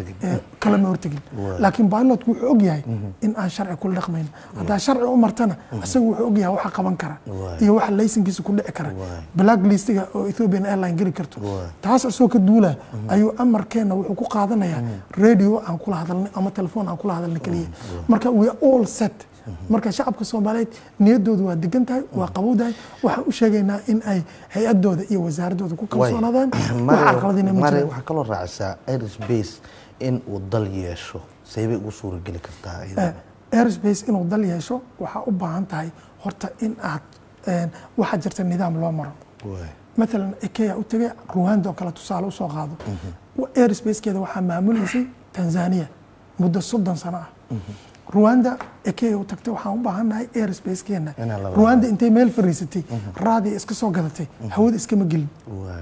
kala ma hortagin laakiin pilotku wuxuu og yahay in aan sharci kula dhaqmayno haddaa sharci u martana isagu wuxuu og yahay waxa qaban kara iyo waxa laysankiisa ku dhici kara black listiga oo Ethiopian Airlines geli karto taas asoo ka duula ayuu amarkeena wuxuu ku qaadanayaa radio aan kula hadalnay ama telefoon aan kula hadalnay kaliya marka we are all set marka shacabka Soomaaliyeed niyadoodu waa degan tahay waa qabowdahay waxa u sheegaynaa in ay hay'adooda iyo wasaaradooda ku kalsoonaadaan waxa arqaladina ma jiro waxa kala raacaysa airspace in uu dal yeesho saybay ugu suura gali kartaa airspace inuu dal yeesho waxa u baahan tahay horta in aad waxa jirta nidaam loo maro مثلا ekeya u tagay Rwanda oo kala tusaale u soo qaado airspace-keeda waxa maamuleysay Tanzania muddo soddon sano ah Rwanda ekeya u tagtay waxaan u baahanahay airspace-keena Rwanda intay meel fariisatay raadi iska soo gadatay hawada iska ma gelin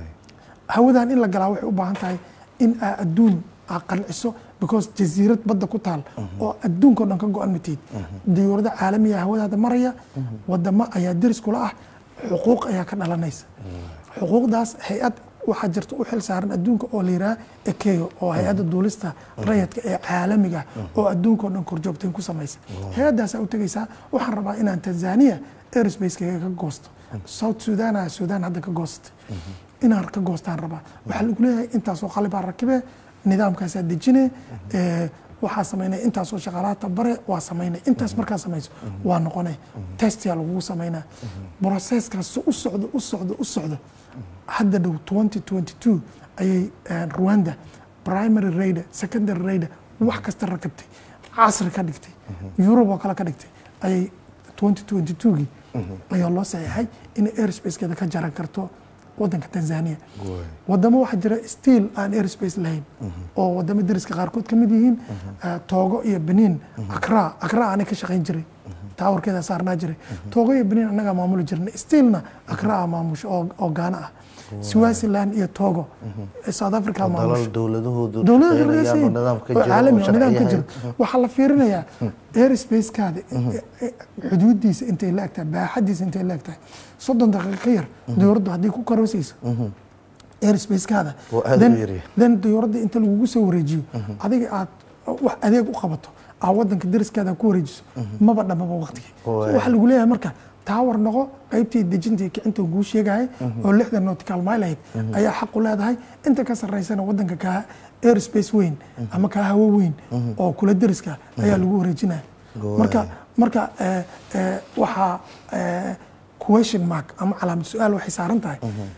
hawadan in la galaa waxay u baahan tahay in adduun aqalciso because jasiirad badda ku taal oo adduunka dhan ka go'an miteed diyuurada caalamiga hawada maraya wadamo ayaa deris kula ah xuquuq ayaa ka dhalanaysa xuquuqdaas hay'ad waxa jirta u xil saaran adduunka oo leeyahay ekeyo oo hay'adda duulista rayidka ee caalamiga oo adduunka dhan kor joogteen ku sameeyay hay'adaas u tagaysaa waxaan rabaa inaan Tanzania airspace-keega ka goosto South Sudan ah Sudan hadda ka goostay inaan ka goostaan rabaa waxa lagu leeyahay intaas oo qalab rakibe nidaamkaasaa dejine waxaa samaynaya intaasoo shaqaalaha tabare waa samaynay intaas markaa samayso waa noqonay testiyaa lagugu samaynaa broseskaas u socdo u socdo u socdo hadda dhow twenty twenty two ayay Rwanda primary raider secondary raider wax kasta rakabtay casri ka dhigtay Europe oo kale ka dhigtay ayay twenty twenty two gii ayaa loo saxiixay in airspace-keeda ka jaran karto waddanka Tanzania wadamo waxa jira still aan airspace lahayn oo wadamo dariska qaarkood ka mid yihiin Togo iyo Benin Accra Accra aanay ka shaqayn jiray taawarkeeda saarnaa jiray Togo iyo Benin annaga maamuli jirnay stillna Accra maamusho oo oo Ghana ah Swaziland iyo Togo South Africa maamusho dowladahoodu dowladda nidaamka jiro waxa la fiirinayaa airspace-kaada xuduudiisa intay la egtahay baaxadiisa intay la egtahay soddon daqiiqo ka yar dowladdu haddii ku karoosayso airspace-kaada then dowladda inta lagugu soo wareejiyo adiga aad wax adeeg u qabato aa waddanka dariskaada ku wareejiso maba dhamaba waqtigii waxa lagu leeyahay marka taawar noqo qaybtii dejintii kicinta guu sheegayay oo lixdan nautical mile ahayd ayaa xaq u leedahay inta ka sarreysana waddanka kaa airspace weyn ama kaa hawo weyn oo kula dariska ayaa lagu wareejinaya marka marka waxaa question mark ama calaamad su-aal waxay saaran tahay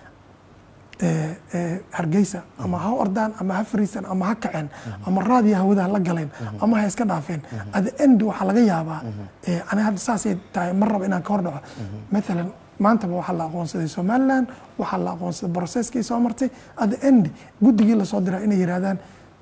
hargeysa ama ha ordaan ama ha fariisan ama ha kaceen ama raadiya hawada la galeen ama ha iska dhaafeen at the end waxaa laga yaabaa ani hadda saasay tahay mar raba inaan ka hor dhaco maalan maantaba waxaa la aqoonsaday Somaliland waxaa la aqoonsaday processkii soo martay at the end guddigii la soo diray inay yiraahdaan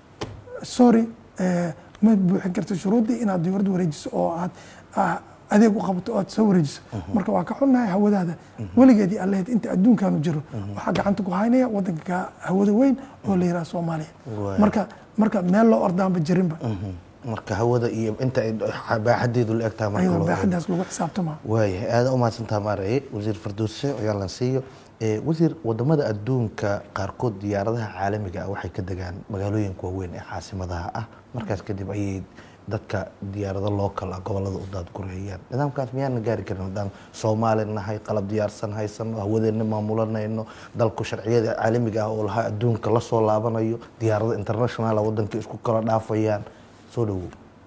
sorry ma buuxin karto shuruudii inaad dowladda wareejiso oo aad adeeg u qabato oo aad soo wareejiso marka waa ka xunnahay hawadaada weligeedii allaheed inta adduunkaanu jiro waxaa gacanta ku haynaya waddanka hawada weyn oo la yiraahdo Soomaaliya marka marka meel loo ordaanba jirinba marka hawada iyo inta baaxadeedu la egtaa marka loo baaxadaas lagu xisaabtama way aad u mahadsantahay Maarey wasiir Firdawsi ayaa la siiyo ee wasiir wadamada adduunka qaarkood diyaaradaha caalamiga ah waxay ka degaan magaalooyinka waaweyn ee caasimadaha ah markaas kadib ayay dadka diyaarado local ah gobolada u daad gureeyaan nidaamkaas miyaan gaari karin nidaam Soomaali nahay qalab diyaarsan haysan hawadeena maamulanayno dalku sharciyada caalamiga ah oo laha adduunka la soo laabanayo diyaarado international wadanka isku kala dhaafayaan soo dhawo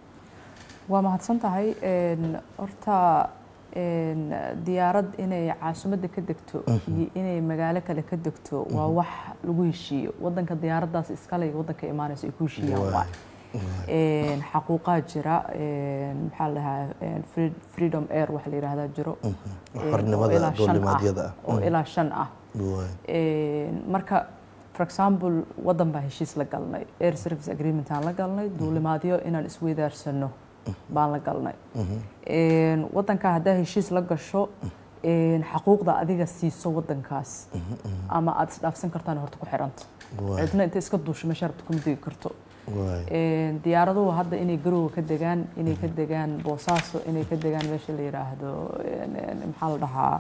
waa mahadsan tahay een horta een diyaarad inay caasimadda ka degto iyo inay magaalo kale ka degto waa wax lagu heshiiyo wadanka diyaaradaas iska leh wadanka imaanaysa ay ku heshiiyaan waa een xaquuqa jira een maxaa la dhahaa freedom air waxa la yiraahdaa jiro xornimada dowladnimada oo ilaa shan ah een marka for example wadan baa heshiis la galnay air service agreement aan la galnay dowlamaadyo inaan isweydaarsano baan la galnay een wadanka hadda heshiis la gasho een xaquuqda adiga siiso wadankaas ama aad isdhaafsan kartaan horta ku xiranta cidna inta iska duusho meesha rabto kuma degi karto een diyaaraduhu hadda inay garowga ka degaan inay ka degaan Boosaaso inay ka degaan meesha la yiraahdo maxaa la dhahaa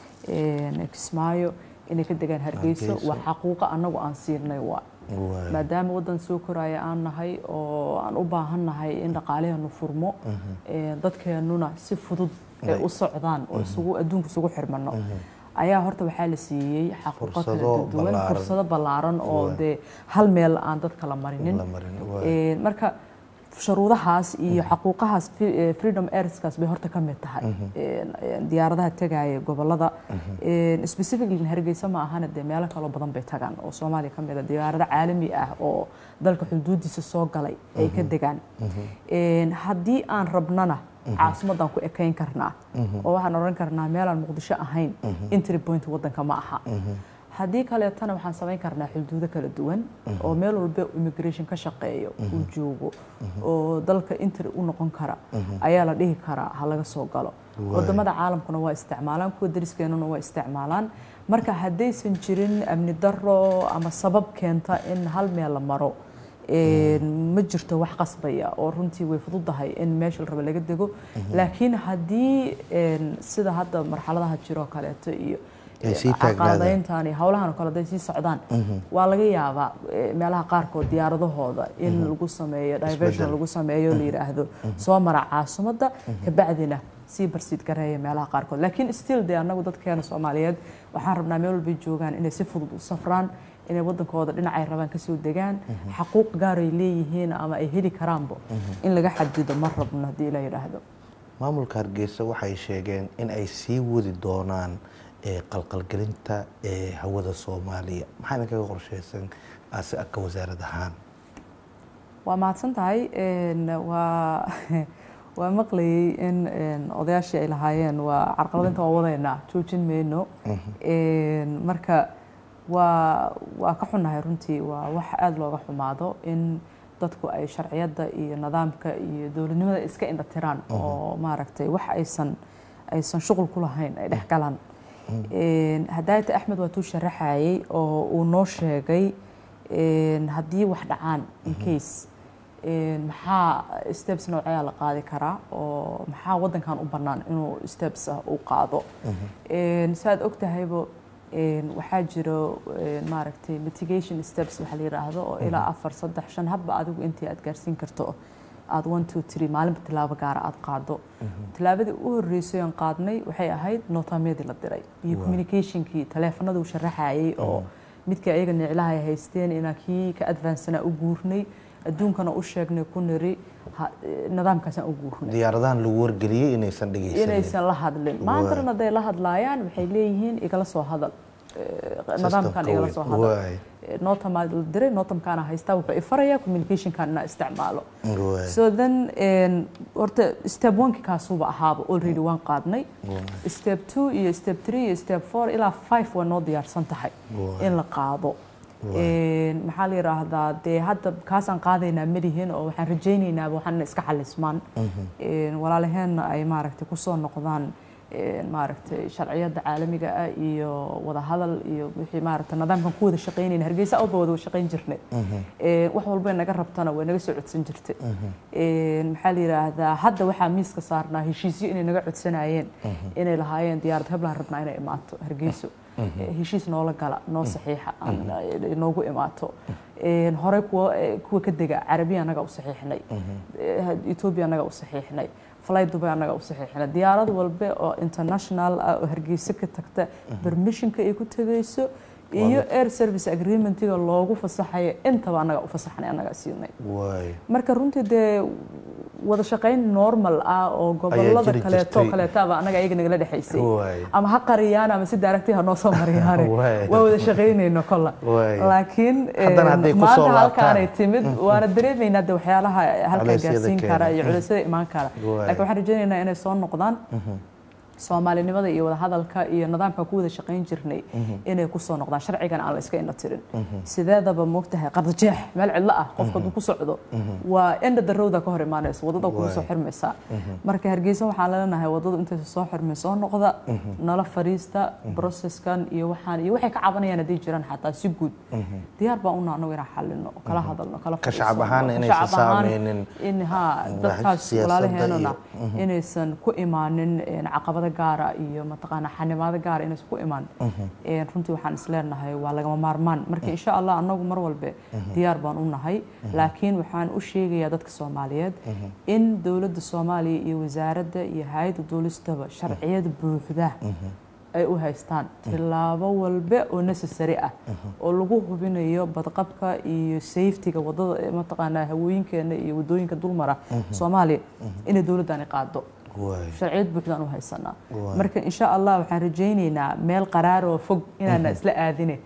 een Kismaayo inay ka degaan Hargeysa waa xaquuqa anagu aan siinay waa maadaama wadan soo koraya aan nahay oo aan u baahannahay in dhaqaaleenu furmo ee dadkeenuna si fudud ay u socdaan oo isugu adduunka isugu xirmano ayaa horta waxaa la siiyay xaquuqo kala duwan fursado ballaaran oo de hal meel aan dadka la marinin ee marka shuruudahaas iyo xaquuqahaas freedom airskaas bay horta ka mid tahay diyaaradaha tagaya gobolada specifically Hargeysa ma ahana de meelo kale badan bay tagaan oo Soomaaliya ka mid ah diyaarado caalami ah oo dalka xuduudiisa soo galay ay ka degaan een haddii aan rabnana caasimadan ku ekeyn karnaa oo waxaan oran karnaa meel aan Muqdisho ahayn entry point wadanka ma aha haddii kale tan waxaan sameyn karnaa xuduudo kala duwan oo meel walba immigration ka shaqeeyo uu joogo oo dalka entry u noqon kara ayaa la dhihi karaa ha laga soo galo wadamada caalamkuna waa isticmaalaan kuwa dariskeenuna waa isticmaalaan marka haddaysan jirin amni darro ama sabab keenta in hal meel la maro ma jirto wax qasbaya oo runtii way fududahay in meesha la rabo laga dego laakiin haddii sida hadda marxaladaha jiro kaleeto iyo caqabadayntan iyo hawlahan kale ay sii socdaan waa laga yaabaa meelaha qaarkood diyaaradahooda in lagu sameeyo diversion lagu sameeyo la yiraahdo soo mara caasimadda ka bacdina si barsiid gareeya meelaha qaarkood laakiin still de anagu dadkeena Soomaaliyeed waxaan rabnaa meel walba joogaan inay si fudud u safraan inay wadankooda dhinacay rabaan ka soo degaan xaquuq gaar ay leeyihiin ama ay heli karaanba in laga xadido ma rabno haddii la yidhaahdo maamulka Hargeysa waxay sheegeen in ay sii wadi doonaan qalqalgelinta ee hawada Soomaaliya maxaa kaga qorsheysan asaka wasaaradda ahaan waa mahadsan tahay waa waa maqlayay in odayaashii ay lahaayeen waa carqaladinta waa wadaynaa joojin mayno marka waa waa ka xunnahay runtii waa wax aada looga xumaado in dadku ay sharciyadda iyo nidaamka iyo dowladnimada iska indhatiraan oo maaragtay wax aysan aysan shuqul ku lahayn ay dhex galaan hadaayata axmed waa tuu sharaxayay oo uu noo sheegay haddii wax dhacaan in case maxaa steps noocyaa la qaadi karaa oo maxaa wadankan u bannaan inuu steps ah uu qaado saad og tahaybo waxaa jiro maaragtay mitigation steps waxa la yiraahdo oo ilaa afar saddex shan habba adigu intii aad gaarsiin karto aad one two three maalinba tilaabo gaara aad qaado tilaabadii u horreysay aan qaadnay waxay ahayd nootaamyadii la diray iyo communicationkii taleefanada uu sharaxayay oo midkii ayaga niclaha ay haysteen inaan kii ka advancena u guurnay adduunkana u sheegnay ku niri nidaamkaasaan u guurnay diyaaradahan lagu wargeliyay inaysan dhageysanin inaysan la hadlin maantana haday la hadlaayaan waxay leeyihiin igala soo hadal nidaamkan igala soo hadal nootam la diray nootamkaana haystaa wuxuu ifarayaa communicationkan inaa isticmaalo so then horta step one kaasuuba ahaaba already waan qaadnay step two iyo step three iyo step four ilaa five waa noo diyaarsan tahay in la qaado maxaa la yiraahdaa dee hadda kaasaan qaadaynaa malihin oo waxaan rajaynaynaa waxaan iska xalismaan walaalaheenna ay maaragtay kusoo noqdaan maaragtay sharciyada caalamiga ah iyo wada hadal iyo wixii maaragtay nidaamkan ku wada shaqeynayna Hargeysa oo wada shaqeyn jirnay wax walba naga rabtana way naga soo codsan jirtay maxaa la yiraahdaa hadda waxaa miiska saarnaa heshiisyo inay naga codsanayeen inay lahaayeen diyaarad heblaha rabnaa inay imaato Hargeysa heshiis noola gala noo saxiixa noogu imaato hore kuwa kuwa ka dega Carabiya anaga u saxiixnay Ethiopia anaga u saxiixnay flight Dubai anaga u saxiixnay diyaarad walba oo international oo Hargeysa ka tagta permissionka ay ku tagayso iyo air service agreementiga loogu fasaxay intaba anaga u fasaxnay anaga siinay marka runtii de wada shaqeyn normal ah oo gobolada kale to kale taaba anaga ayaga naga dhaxaysay ama ha qariyaan ama si direct ah noo soo mariyaan waa wada shaqeynayno kala laakiin maanta halkaan ay timid waana dareemayna de waxyaalaha halka gaarsiin kara iyo culeysada imaan kara laakiin waxaan rajaynaynaa inay soo noqdaan Soomaalinimada iyo wada hadalka iyo nidaamka ku wada shaqeyn jirnay inay ku soo noqdaan sharcigan aan la iska indhatirin sideedaba moogtahay qardajeex meel cidla ah qofka uu ku socdo waa end the road ka hor imaanayso wadada ku soo xirmaysa marka Hargeysa waxaan leenahay wadada inta soo xirmayso noqda nala fariista processkan iyo waxaan iyo waxay ka cabanayaan hadii jiraan xataa si guud diyaar baan u naano inaan xalino kala hadalno kala ka shacab ahaan inay saameynin in ha dadkaas walaalaheena inaysan ku imaanin caqabad gaara iyo mataqaana xanimaada gaar inay isku imaan ee runtii waxaan isleenahay waa laga maarmaan marka insha Allah anagu mar walba diyaar baan u nahay laakiin waxaan u sheegayaa dadka Soomaaliyeed in dawladda Soomaaliya iyo wasaaradda iyo hay'adda dawladda sharciyada buuxda ay u haystaan tilaabo walba oo necessary ah oo lagu hubinayo badqabka iyo safety-ga wadada mataqaana hawooyinkeena iyo wadooyinka dulmara Soomaaliya in dawladdan ay qaado sharciyad buuxdan u haysanaa marka insha Allah waxaan rajaynaynaa meel qaraar oo fog inaan isla aadine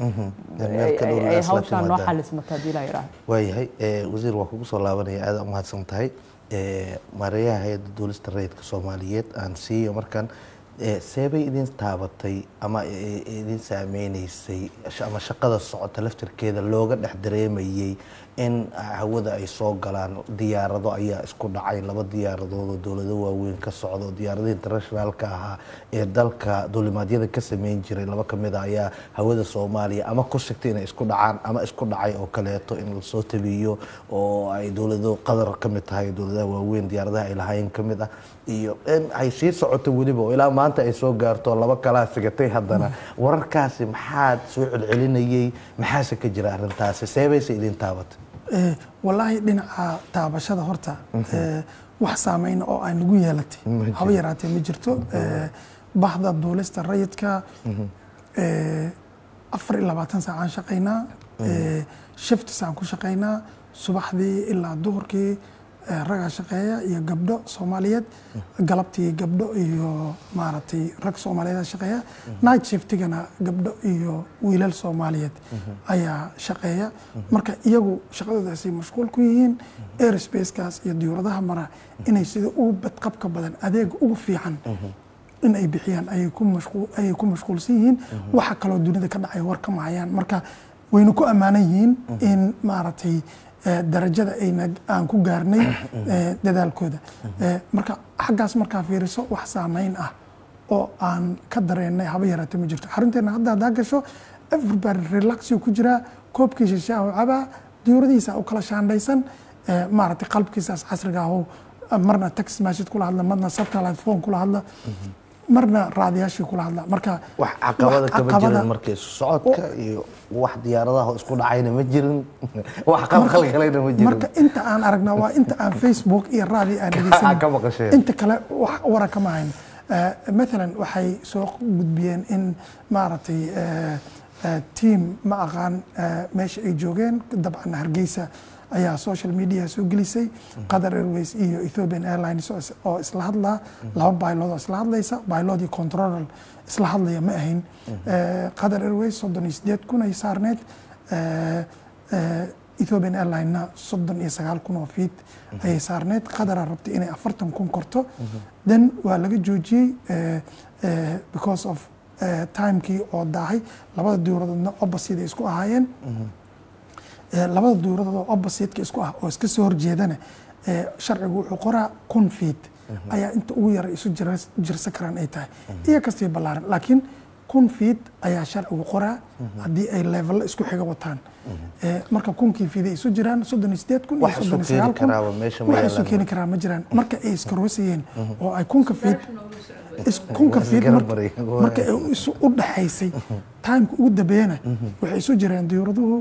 ay hawshan noo xalismato hadii la yiraahdo waayahay wasiir waa kugu soo laabanaya aad u mahadsan tahay maarayaha hay'adda dawladda rayidka Soomaaliyeed aan siiyo markan seebay idin taabatay ama idin saameynaysay ama shaqada socota laftirkeeda looga dhex dareemayay in hawada ay soo galaan diyaarado ayaa isku dhacay laba diyaaradood oo dawlado waaweyn ka socdo diyaaradaha internationalka ah ee dalka duulimaadyada ka sameyn jiray laba kamid ah ayaa hawada Soomaaliya ama ku sigtay inay isku dhacaan ama isku dhacay oo kaleeto in la soo tabiyo oo ay dawlado qadar kamid tahay dawladaha waaweyn diyaaradaha ay lahayn kamid ah iyo in ay sii socoto waliba ilaa maanta ay soo gaarto laba kala sigatay haddana wararkaasi maxaad soo celcelinayay maxaase ka jira arintaasi seebayse idin taabatay والله دين تابشة هرتا وحسامين أو أن نقول يلتي هو يراتي مجرتو بعض الدولة الرئيت كا أفر إلا بعتن ساعة شقينا shifts aan ku shaqeynaa subaxdii ilaa duhurkii ragaa shaqeeya iyo gabdho Soomaaliyeed galabtii gabdho iyo maaragtay rag Soomaaliyeed shaqeeya night shiftigana gabdho iyo wiilal Soomaaliyeed ayaa shaqeeya marka iyagu shaqadoodaasi mashquul ku yihiin airspace kaas iyo diyaaradaha mara inay sida ugu badqabka badan adeeg ugu fiican in ay bixiyaan ay ku mashquul ay ku mashquulsan yihiin waxa kale oo dunida ka dhacay war ka maayaan marka waynu ku amaanan yihiin in maaragtay darajada ayna aan ku gaarnay dadaalkooda marka xaggaas markaa fiiriso wax saameyn ah oo aan ka dareennay haba yaraatee ma jirto xarunteena hadda haddaa gasho everybody relax ku jira koobkiisa shaahu cabaa diyuuradiisa u kala shaandhaysan maaragtay qalbkiisaas casriga ah marna text message kula hadla marna satellite phone kula hadla marna raadiyaashii kula hadla marka wax caqabada kama jirin markay socodka iyo wax diyaaradaha isku dhacayna ma jirin wax qalqal kaleena ma jirin marka inta aan aragnaa waa inta aan Facebook iyo raadi aan dhageysan inta kale wax wara kama hayn مثلا waxay soo gudbiyeen in maaragtay team ma aqaan meesha ay joogeen dabcan Hargeysa ayaa social media soo gelisay Qatar Airways iyo Ethiopian Airlines oo isla hadla laba pilot isla hadlaysa pilot iyo controller isla hadlaya ma ahayn Qatar Airways soddon iyo sideed kun ay saarneed Ethiopian Airlines soddon iyo sagaal kun oo feet ay saarneed Qatar rabtay inay afartan kun korto then waa laga joojiyay because of timekii oo daahay labada diyaaradoodna opposite isku ahaayeen labada diyaaradood oo opposite isku ah oo iska soo horjeedana sharcigu wuxuu qoraa kun feet ayaa inta ugu yar isu jirsan karaan ay tahay iyo kasii ballaaran laakiin kun feet ayaa sharcigu qoraa haddii ay level isku xiga wataan marka kunkii feet ay isu jiraan soddon iyo sideed kun iyo soddon iyo sagaal kun wax isu keeni karaa ma jiraan marka ay iska roosayeen oo ay kunka feet kunka feet marka ay isu u dhaxaysay timeka ugu dambeeyana waxay isu jireen diyaaraduhu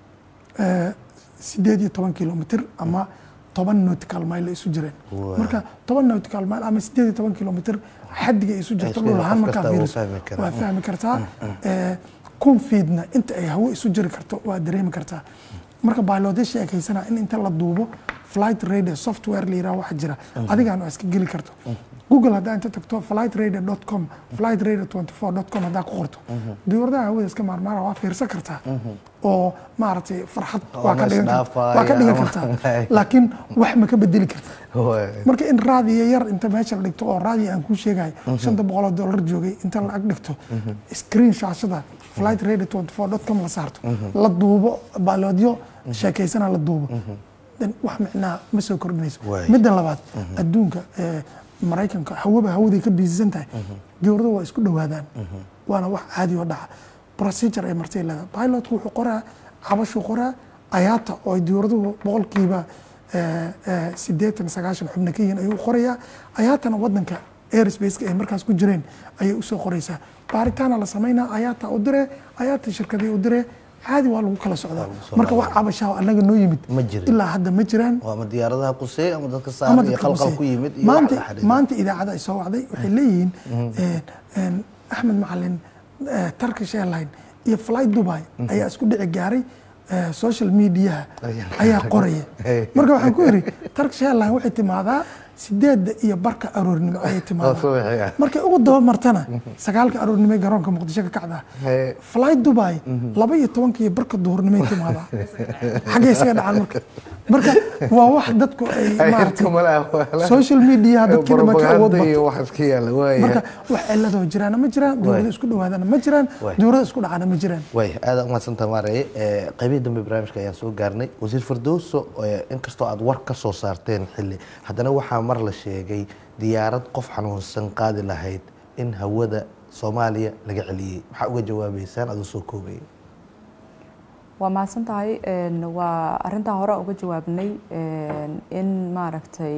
sideed iyo toban kilomitir ama toban nautical mile isu jireen marka toban nautical mile ama sideed iyo toban kilomitir xaddiga isu jirto dhul ahaan markaa fiiriso waa fahmi kartaa kun feetna inta ay hawo isu jiri karto waa dareemi kartaa marka pilotage sheekaysana in inta la duubo flight radar software la yiraahdo waxa jira adigaana iska geli karto Google hadda inta tagto flight radar dot com flight radar twenty-four dot com hadda ku qorto diyaaradaha hawada iska maarmaara waa fiirsan kartaa oo maaragtay farxad waa ka dhigan waa ka dhigan kartaa laakiin wax ma ka bedeli kartaa marka in raadiyo yar inta meesha la dhigto oo raadiyo aan ku sheegay shan boqol oo dollar joogay inta la ag dhigto screen shaashada flight radar twenty-four dot com la saarto la duubo baalodyo sheekaysana la duubo wax macnaa ma soo kordhinayso midda labaad adduunka Mareykanka hawaba hawaday ka biisan tahay diyaaradu waa isku dhawaadaan waana wax caadi oo dhaca procedure ay martay leedahay pilot wuxuu qoraa cabashu qoraa ayaata oo diyaaraduhu boqolkiiba siddeetan sagaashan xubno ka yihiin ayuu qorayaa ayaatana wadanka airspace ay markaas ku jireen ayay u soo qoraysaa baaritaana la sameynaa ayaata u diree ayaata shirkadii u diree عادي waa lagu kala socdaa marka wax cabashaa anaga noo yimid ilaa hadda ma jiraan waa ma diyaaradaha qusay ama dadka saar iyo qalqal ku yimid iyo maanta maanta idaacada ay soo wacday waxay leeyihiin een Ahmed Macalin Turkish Airlines iyo Flight Dubai ayaa isku dhici gaaray social media ayaa qoraya marka waxaan ku yiri Turkish Airlines waxay timaadaa sideed iyo barka aroornimo ay timaadaa markay ugu daba martana sagaalka aroornimo garoonka Muqdisho ka kacda Flight Dubai laba iyo toban iyo barka duhurnimo ay timaadaa xagee isaga dhacaan marka marka waa wax dadku ay maartay social media dadkina ma ka wada wax iska yaala way marka wax cilado jiraan ma jiraan dawladda isku dhawaadana ma jiraan dawladda isku dhacana ma jiraan way aad u mahadsantahay maarey qaybta dambe barnaamijka ayaan soo gaarnay wasiir Firdowso inkastoo aad war ka soo saarteen xilli haddana waxa mar la sheegay diyaarad qof xanuunsan qaadi lahayd in hawada Soomaaliya laga celiyay waxa uga jawaabaysaan adoo soo koobay waa maasan tahay een waa arinta hore uga jawaabnay een in maaragtay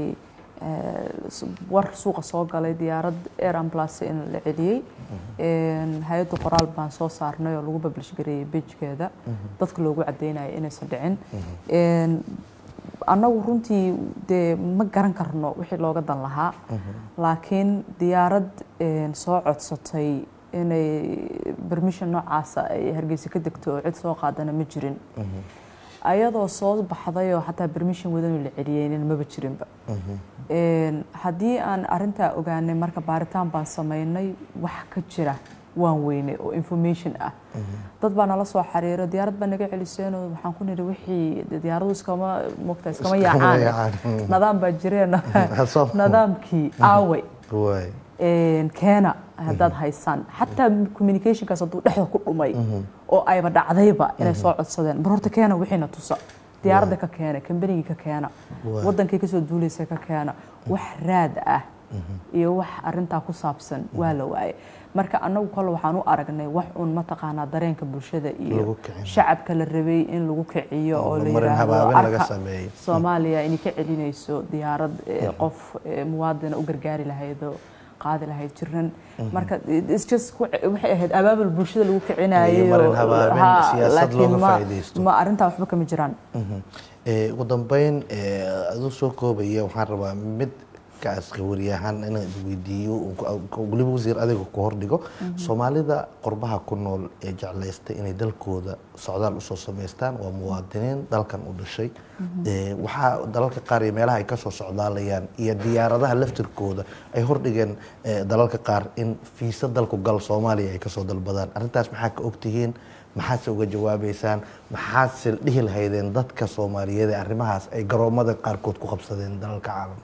war suuqa soo galay diyaarad air ambulance in la celiyay een hay'adda qoraal baan soo saarnay oo lagu publish gareeyay page-keeda dadka loogu cadeynayay inaysan dhicin een anagu runtii de ma garan karno wixii looga dan lahaa laakiin diyaarad een soo codsatay inay permission noocaasa ay hargeysa ka degto oo cid soo qaadana ma jirin ayadoo soo baxday oo xataa permission wadan la celiyeen maba jirinba een haddii aan arintaa ogaanay marka baaritaan baan sameynay wax ka jira waan weynay oo information ah dad baa nala soo xariiro diyaarad baa naga celiseen oo waxaan ku niri wixii diyaaradu iskama moogta iskama yaacaan nidaam baa jireen nidaamkii aaway een keena haddaad haysaan xataa communicationkaas hadduu dhexda ku dhumay oo ayba dhacdayba inay soo codsadeen bar horta keena wixiina tusa diyaaradda ka keena kambanigii ka keena waddankii kasoo duulaysa ka keena wax raad ah iyo wax arintaa ku saabsan waa la waayay marka anagu kale waxaan u aragnay wax uun mataqaanaa dareenka bulshada iyo shacabka la rabay in lagu kiciyo oo la yiraahdo Soomaaliya inay ka celinayso diyaarad qof muwaadin u gargaari lahayd qaadi lahayd jiran marka it's just waxay ahayd abaabul bulshada lagu kicinayo laakiin ma arintaa waxba kama jiraan ee ugu dambeyn adu soo koobaya waxaan rabaa mid kaas khawriyahan inaan weydiiyo goliba wasiir adiga ku hordhigo Soomaalida qurbaha ku nool ee jeclaystay inay dalkooda socdaal u soo sameystaan waa muwaadiniin dalkan u dhashay ee waxa dalalka qaar ee meelaha ay ka soo socdaalayaan iyo diyaaradaha laftirkooda ay hordhigeen dalalka qaar in fiisa dalku gal Soomaaliya ay ka soo dalbadaan arintaas maxaa ka ogtihiin maxaa uga jawaabaysaan maxaa dhihi lahaydeen dadka Soomaaliyeed ee arrimahaas ay garoomada qaar kood ku qabsadeen dalalka caalamka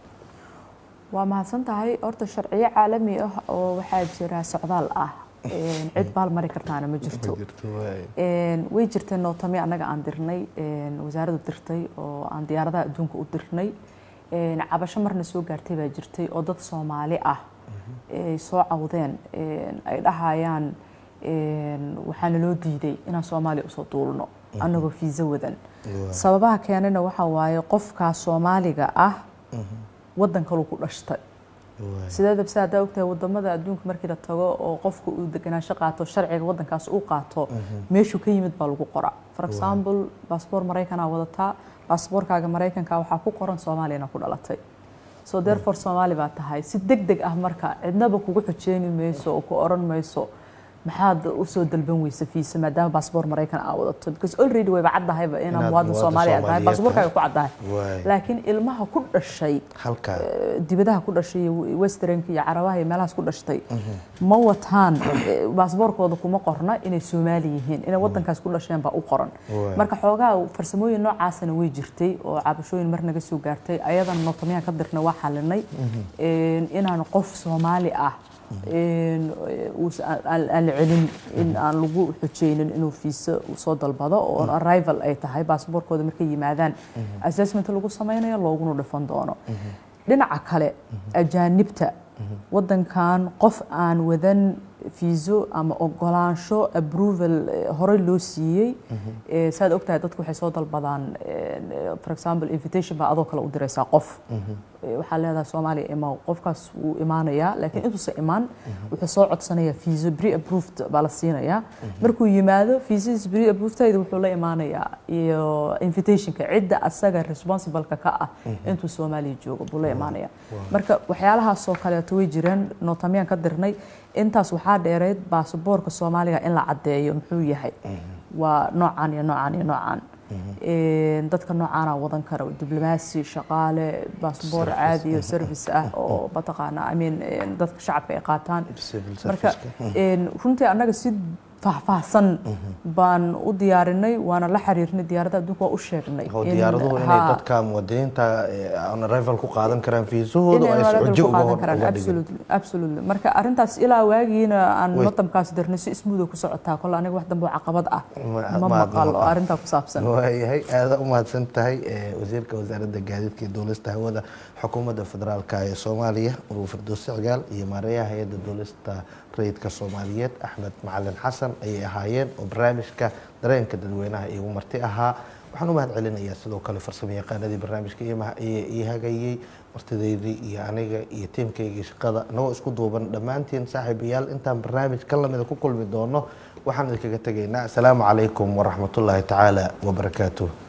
waa mahadsan tahay horta sharciyo caalami ah oo waxaa jira socdaal ah een cid baal mari kartaana ma jirto een way jirtay nootami anaga aan dirnay een wasaaraddu dirtay oo aan diyaaradaha adduunka u dirnay een cabasho marna soo gaartay baa jirtay oo dad Soomaali ah ay soo cawdeen een ay dhahayaan een waxaan loo diiday inaan Soomaali u soo duulno anagoo fiisa wadan sababaha keenana waxa waaye qofka Soomaaliga ah waddan kale ku dhashtay sideed absaada ogtahay wadamada adduunka markii la tago oo qofku uu deganaansho qaato sharciga waddankaas uu qaato meeshu ka yimid baa lagu qoraa for example passport Mareykan ah wadataa passportkaaga Mareykanka waxa ku qoran Soomaaliya ku dhalatay so therefore Soomaali baa tahay si degdeg ah marka cidnaba kugu xujeyni mayso oo ku oran mayso maxaad u soo dalban weysa fiisa maadaama passport Mareykan ah wadato because already way bacdahay in muwaadin Soomaali ah tahay passportkaaga ku cadahay laakiin ilmaha ku dhashay halka dibadaha ku dhashay westernka iyo carabaha iyo meelahaas ku dhashtay ma wataan passportkooda kuma qorna inay Soomaali yihiin inay waddankaas ku dhasheen baa u qoran marka xoogaa farsamooyin noocaasna way jirtay oo cabashooyin mar naga soo gaartay ayadan nootamiyan ka dirnay waa xalinay inaan qof Soomaali ah in العلم إن أن لجوء حجين إنه في صوت dalbado oo arrival ay tahay baasaboorkooda markay yimaadaan assessment lagu sameeyo yalla ugu dhafan doono dhinaca kale ajaanibta wadankan qof aan wadan fiiso ama ogolaansho approval hore loo siiyay ee saad ogtahay dadku waxay soo dalbadaan for example invitation baa adoo kale u diraysa qof waxa leedahay Soomaaliya ima qofkaas uu imaanaya laakiin intuu sa imaan wuxuu soo codsanaya fiiso pre approved baa la siinaya markuu yimaado fiisis pre approved ayda wuxuu la imaanaya iyo invitationka cidda asaga responsible ka ka ah intuu Soomaaliya joogo buu la imaanaya marka waxyaalahaas oo kale way jiraan nootamiyan ka dirnay intaas waxaa dheereed baasaboorka Soomaaliga in la cadeeyo muxuu yahay waa noocan iyo noocan iyo noocan ee dadka noocan ah wadan kara diblomaasi shaqaale baasaboor caadi iyo service ah oo bataqaana I mean dadka shacabka ay qaataan marka ee runtii anaga si faahfaahsan baan u diyaarinay waana la xiriirnay diyaaradda adduunka waa u sheegnay in diyaaraduhu inay dadka muwaadiniinta aan arrival ku qaadan karaan fiisahooda ay soo uga hormaraan absolutely absolutely marka arintaas ilaa waagiina aan matamkaas dirnay si ismuud ku socotaa kol aniga wax dambe caqabad ah ma maqal oo arinta ku saabsan waayahay aad u mahadsan tahay wasiirka wasaaradda gaadiidka iyo duulista hawada xukuumadda federaalka ee Soomaaliya Urur Firdawsi Cigaal iyo maareeyaha hay'adda duulista rayidka Soomaaliyeed Axmed Macalin Xasan ay ahaayeen oo barnaamijka dareenka dadweynaha igu marti ahaa waxaan u mahad celinayaa sidoo kale farsamayaqaanadii barnaamijka iyo hagayay martideedii iyo aniga iyo tiimkayga shaqada noo isku duuban dhammaantiin saaxiibayaal intaan barnaamij ka lamid ku kulmi doono waxaan idinkaga tagaynaa assalaamu calaykum waraxmatullaahi tacaala wabarakaatuh